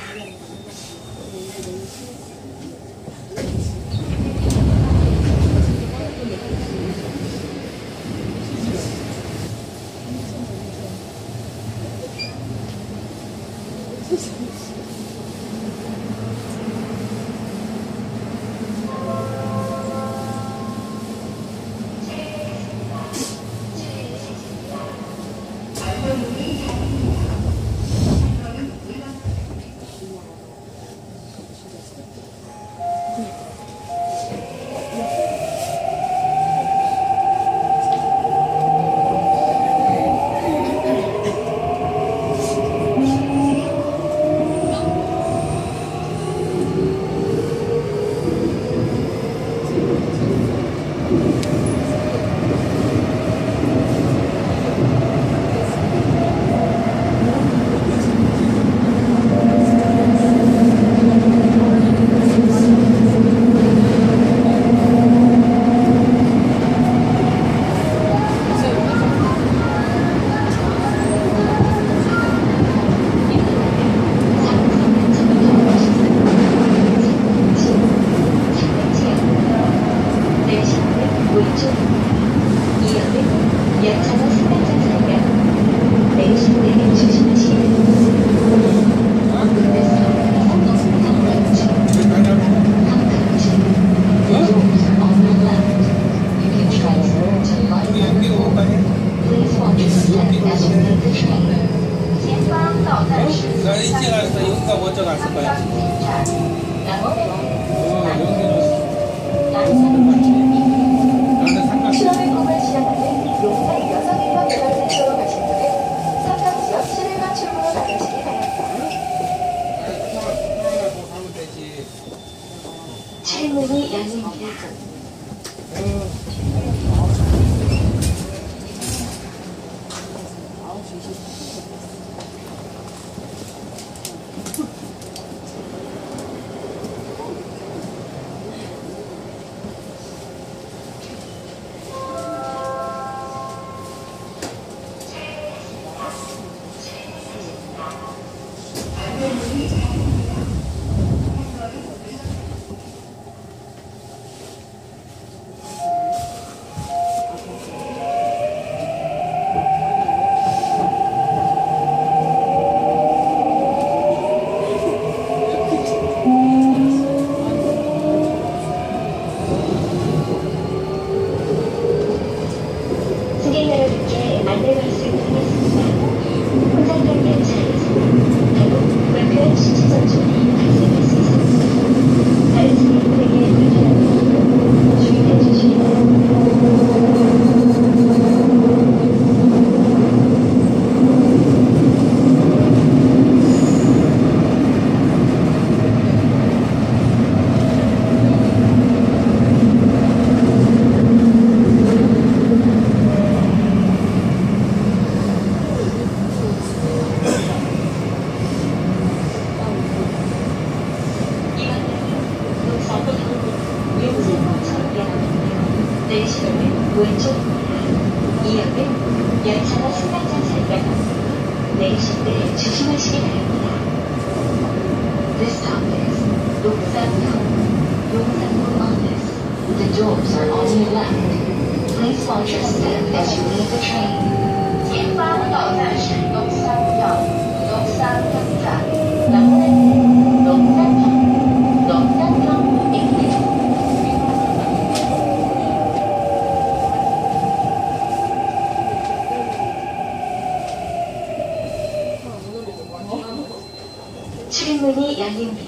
Speaker 3: 나 일찍 갔어. 여기가 먼저 갔을 거야. 어, 여기는 나는 상관.
Speaker 7: 실험의 꿈을 지향하는 용산 여성인력 개발센터로 가신 분은 삼각 지역 실외가 출구로 나가시기 바랍니다.
Speaker 3: 뭐 가면 되지.
Speaker 1: 출입문이 열립니다. 승객 여러분께 안내 말씀드리겠습니다. 혼잡한 열차에서는 가끔 불편한 시차적 조문이 발생할 수 있습니다. 다른 승객들에게 불편함이 없도록 주의해 주시기 바랍니다. 내리시는 왼쪽입니다. 이 역은 열차가 승강장사이가 내리실 때 조심하시기 바랍니다. This stop is 용산역, 용산역 office. The doors are on your left. Please watch your step as you leave the train. 前方到站是龙山역, 용산역站. 나무는 용산역, 용산역입니다. 출입문이 열립니다.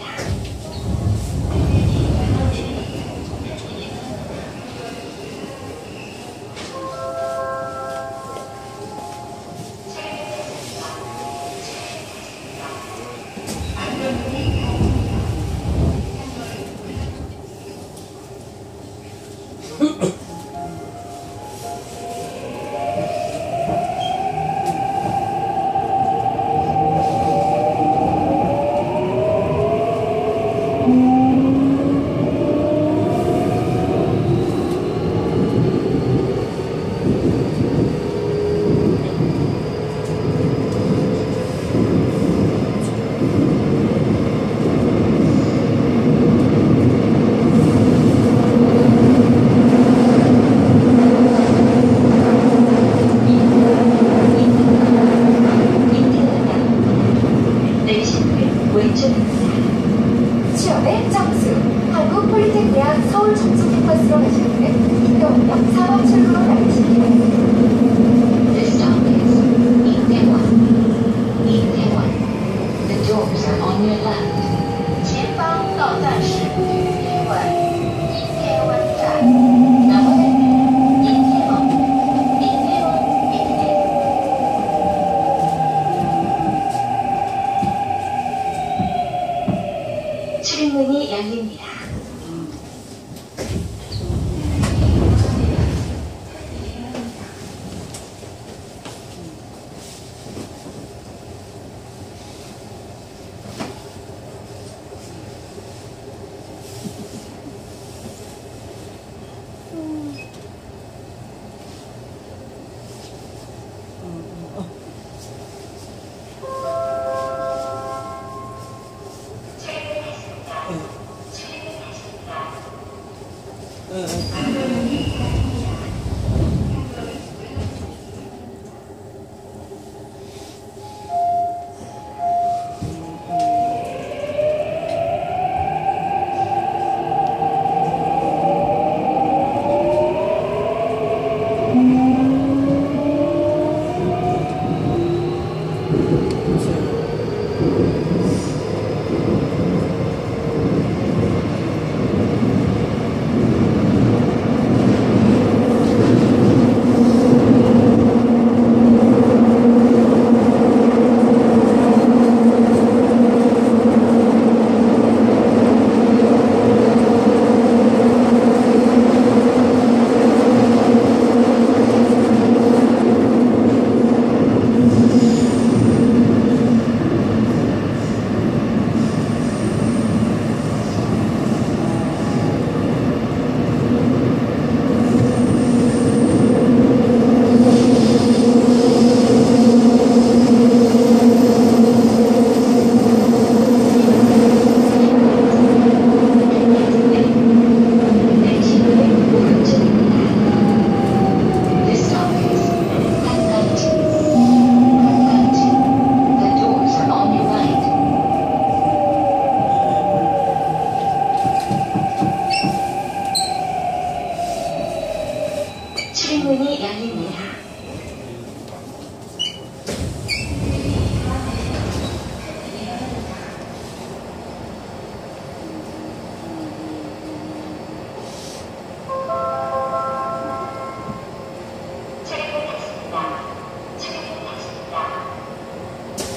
Speaker 7: 취업의 짝수 한국 폴리텍대학 서울 정수 캠퍼스로 가시는 분은 이태원역 사 번 출구로 나가시기 바랍니다.
Speaker 1: This stop is 이태원. 이태원. The doors are on your left. 前方到站是이태원. 이태원站. 나무는 이태원. 이태원입니다. 출입문이 열립니다.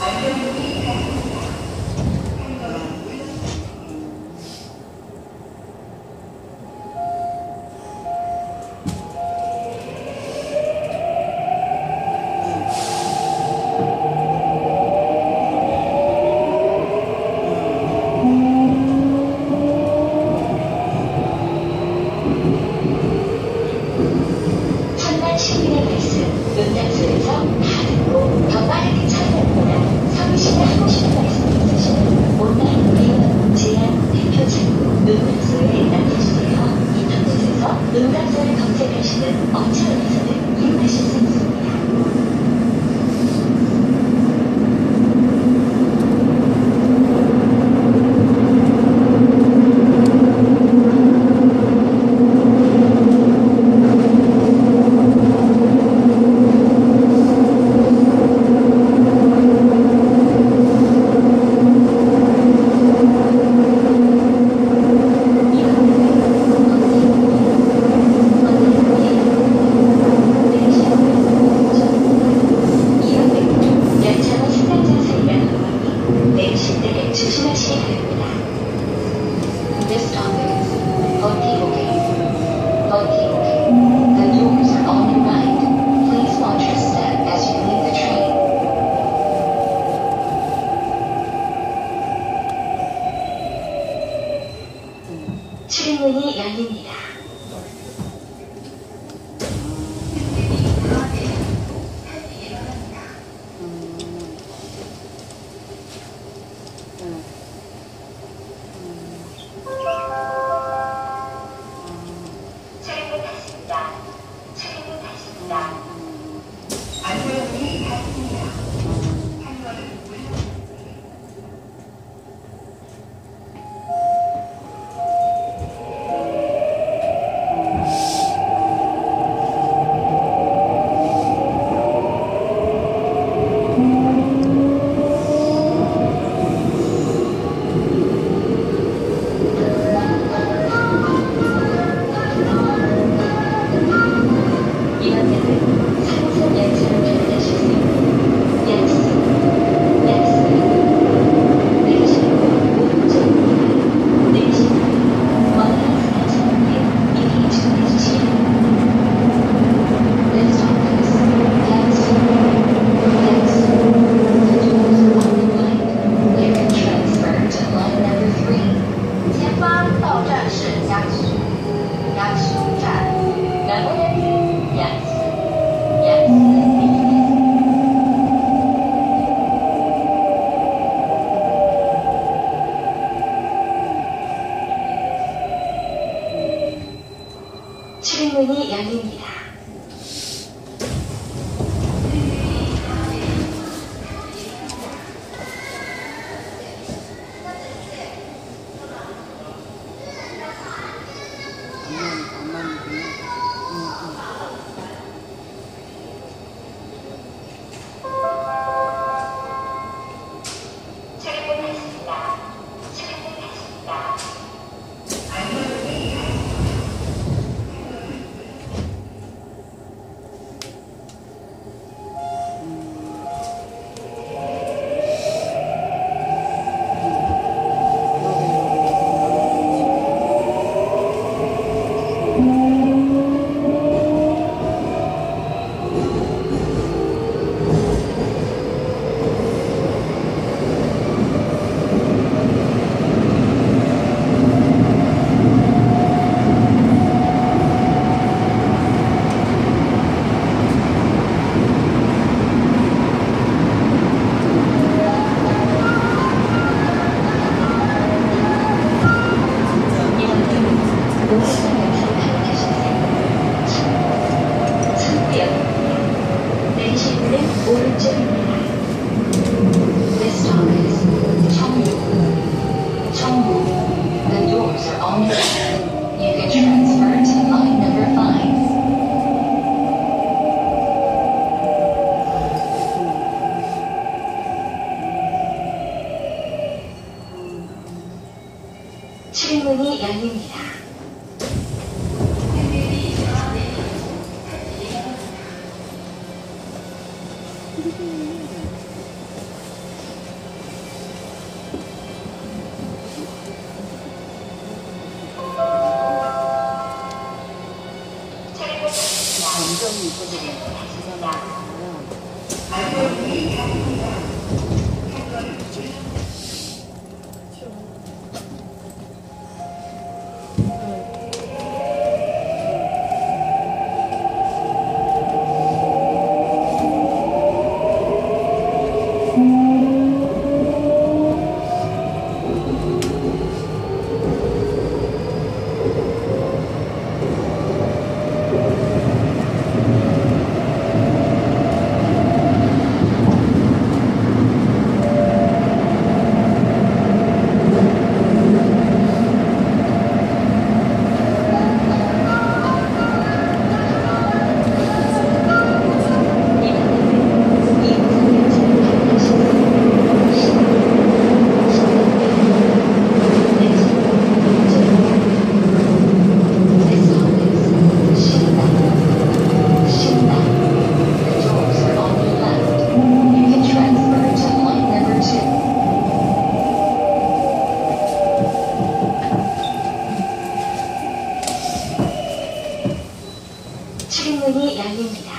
Speaker 1: 천만 시민의 말씀, 논단소에서 다 듣고 더 빠르게 처리합니다. 서울시가 하고 싶은 말씀 있으시면 온라인 회원, 제안, 대표 창구, 논단소에 남겨주세요. 인터넷에서 논단소를 검색하시면 언제 어디서든 이용하실 수 있습니다. 열차와 승강장 사이가 가까우니 내리실 때 조심하시기 바랍니다. This stop is Hotihoke. Hotihoke. The doors are on your right. Please watch your step as you leave the train. 출입문이 열립니다. 출입문 닫습니다. 출입문 닫습니다. 안전문이 닫습니다. 이번에는 상승 열차로 변하실 수 있는 약속, 약속. 내리시는 곳 오른쪽입니다. 내리시는 곳 원하는 승강장에 미리 주문해 주시기 바랍니다. This stop is 약속, 약속. The doors are on the right. You can transfer to line number three. 前方到站是雅俗，雅俗站。Number 약속, 약속. 출입문이 열립니다. 출입문 닫습니다. 출입문 닫습니다. 오른쪽입니다. This stop is 청부. 청부. The doors are on your left. You can transfer to line number five. 출입문이 열립니다.
Speaker 4: 부산이 있거든요. 부산은.
Speaker 1: 출입문이 열립니다.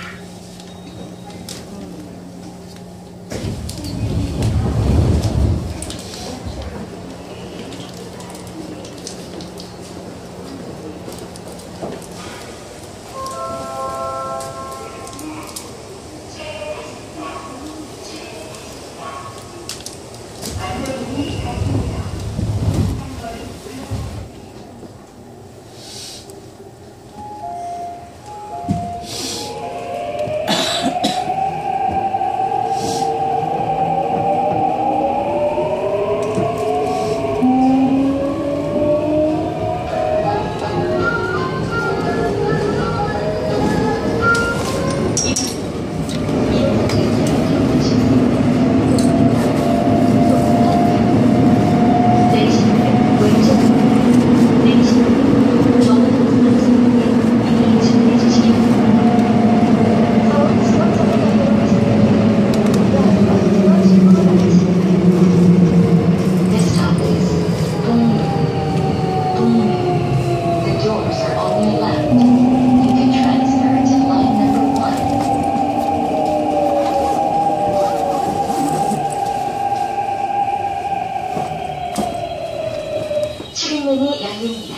Speaker 1: 출입문이 열립니다.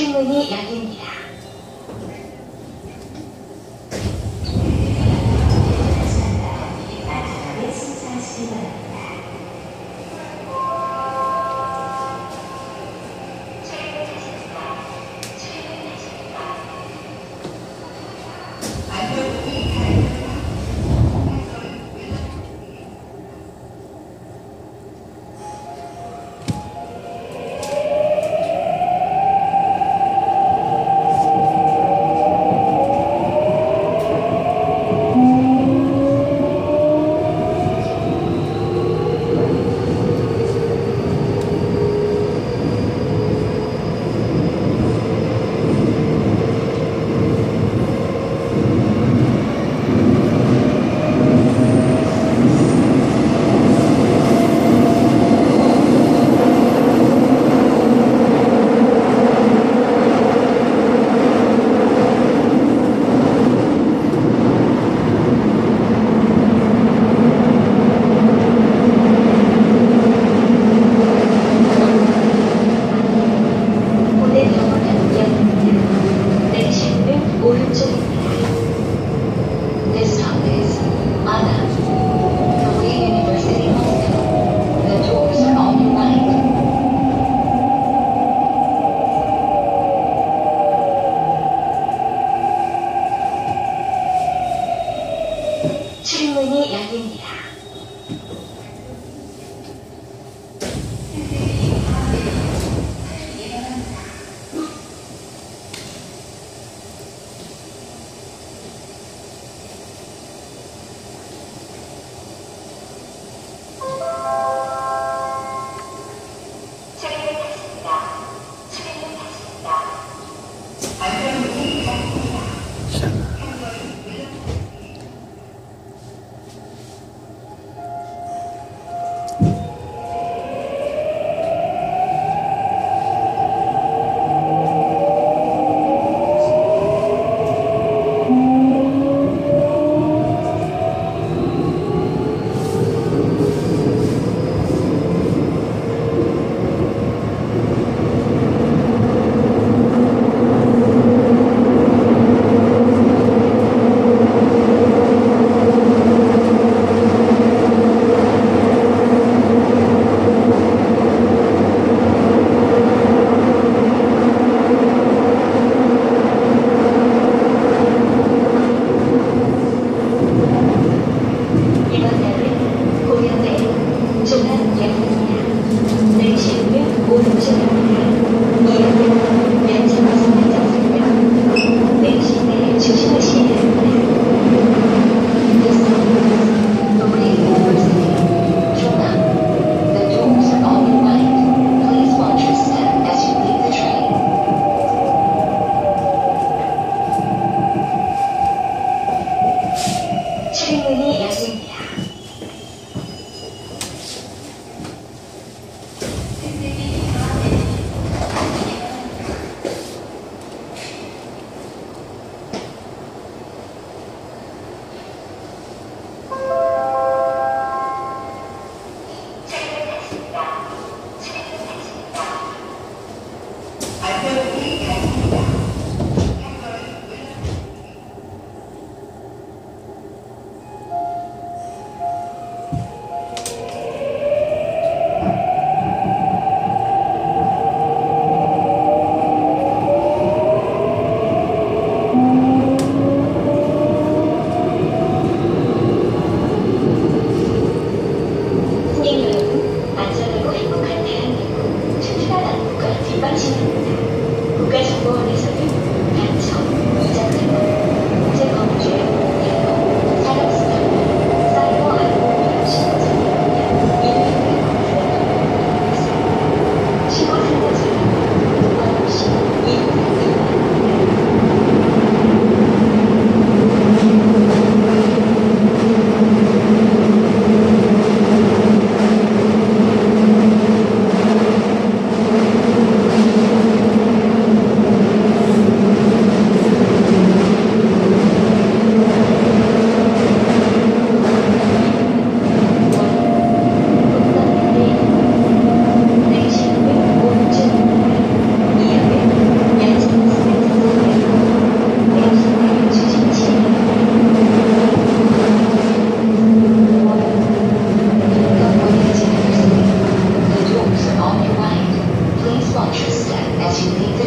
Speaker 1: 신문이 열립니다.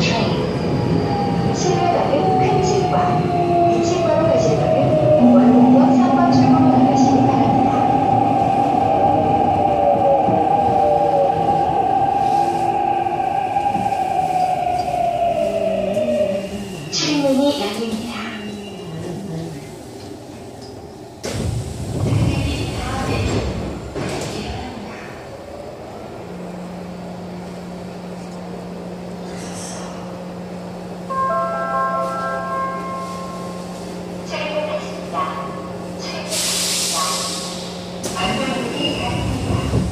Speaker 1: train. 신뢰가는 큰 치과. 이 치과로 가실 분은 월곡역 삼 번 출구로 나가시기 바랍니다. 출문이 열립니다. 출근하십니다. 출근하십니다. 안전문이 열립니다.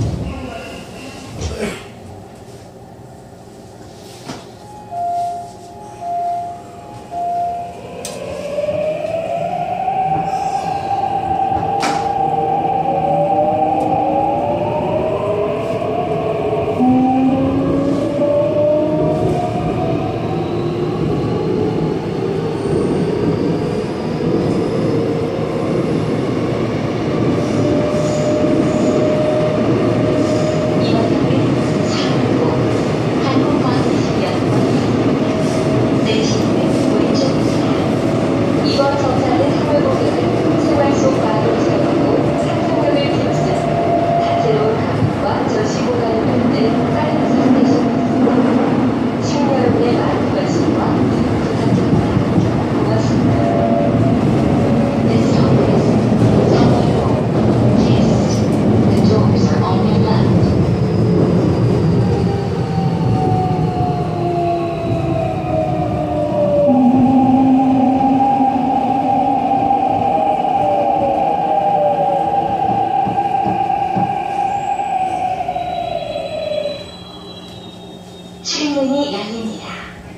Speaker 1: 이번 정차는 서울공역을 생활 속 과도를 제어하고 상상력을 비롯한 다채로운 가격과 전시 공간을 갖는 사이언스 스테이션입니다. 시민 여러분의 많은 관심과 부탁드립니다. 고맙습니다. This stop is Sawyer. Yes, the doors are on your left. 출문이 열립니다.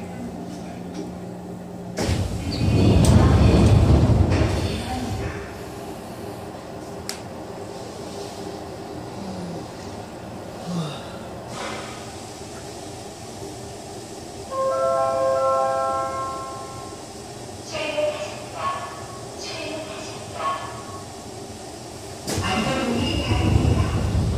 Speaker 1: 출근하십니다. 출근하십니다. 안전문이 열립니다.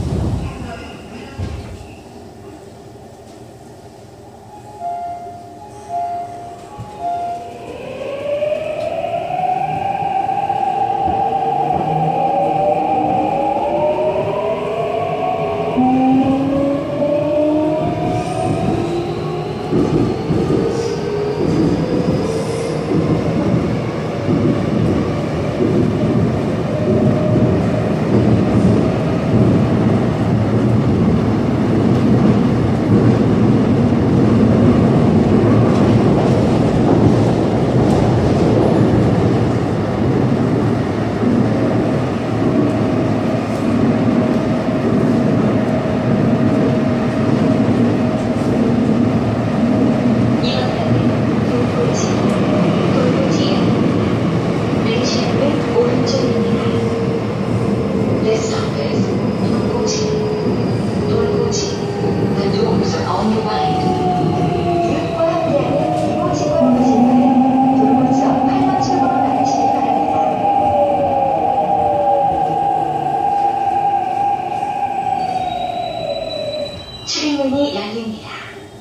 Speaker 1: 출문이 열립니다.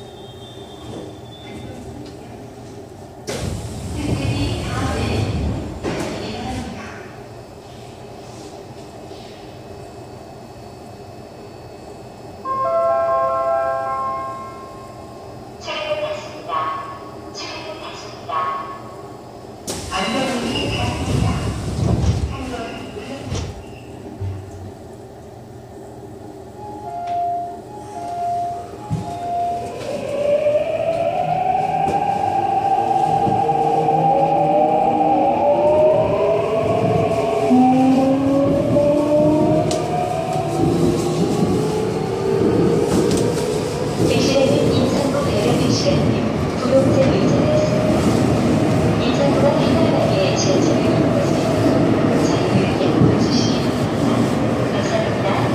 Speaker 1: 출근하십니다. 출근하십니다. 안전문이 열립니다. 객실에는 임산부 배려 택시가 분홍색 의자가 있습니다. 임산부가 편안하게 지하철을 이용할 수 있도록 자리를 양보해 주시기 바랍니다. 감사합니다.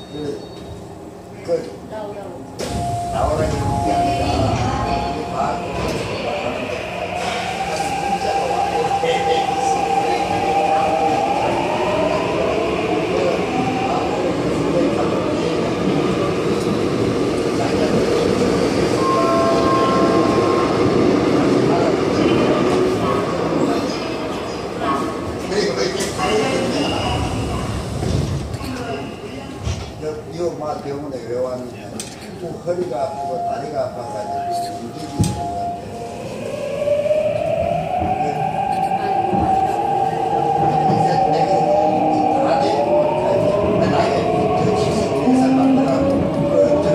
Speaker 5: 그, 그 나오라는 게 아니라 그 마음이 문자가 왔고 이엄마 병원에 왜 왔느냐. 또 허리가 아프고 다리가 아파가지고 움직이는 것 같아. 그래서 내가 다리 보고 나에게 저 식생에서 만들어 그저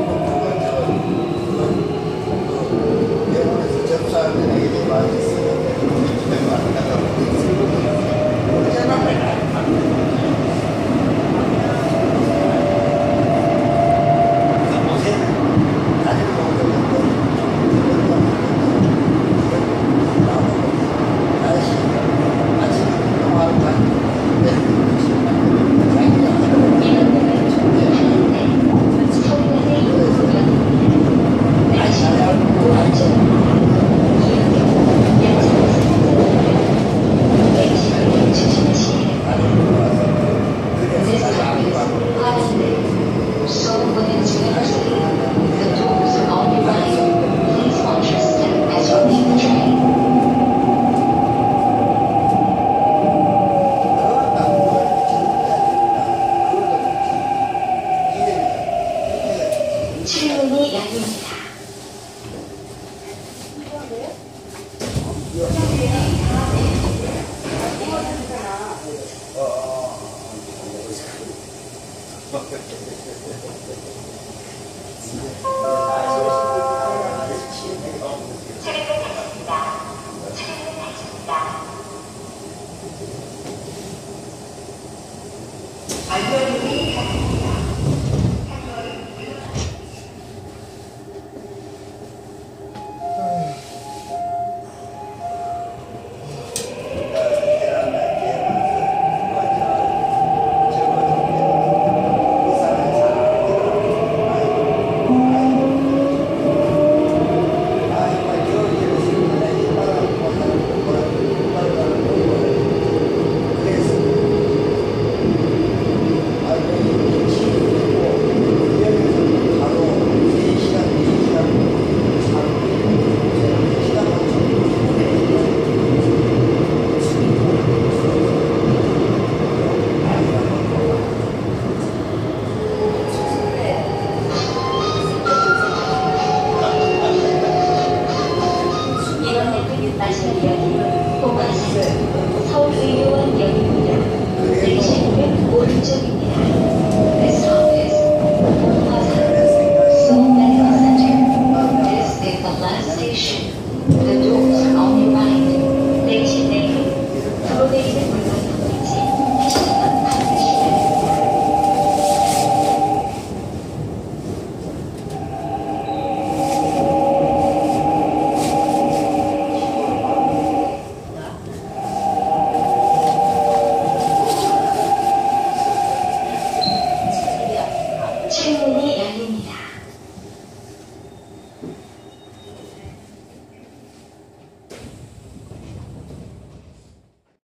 Speaker 5: 병원에서 접수하면 애들이 많이 있었는데 집에 왔다가 그러잖아.
Speaker 1: 치료론이 열립니다.
Speaker 2: 안녕히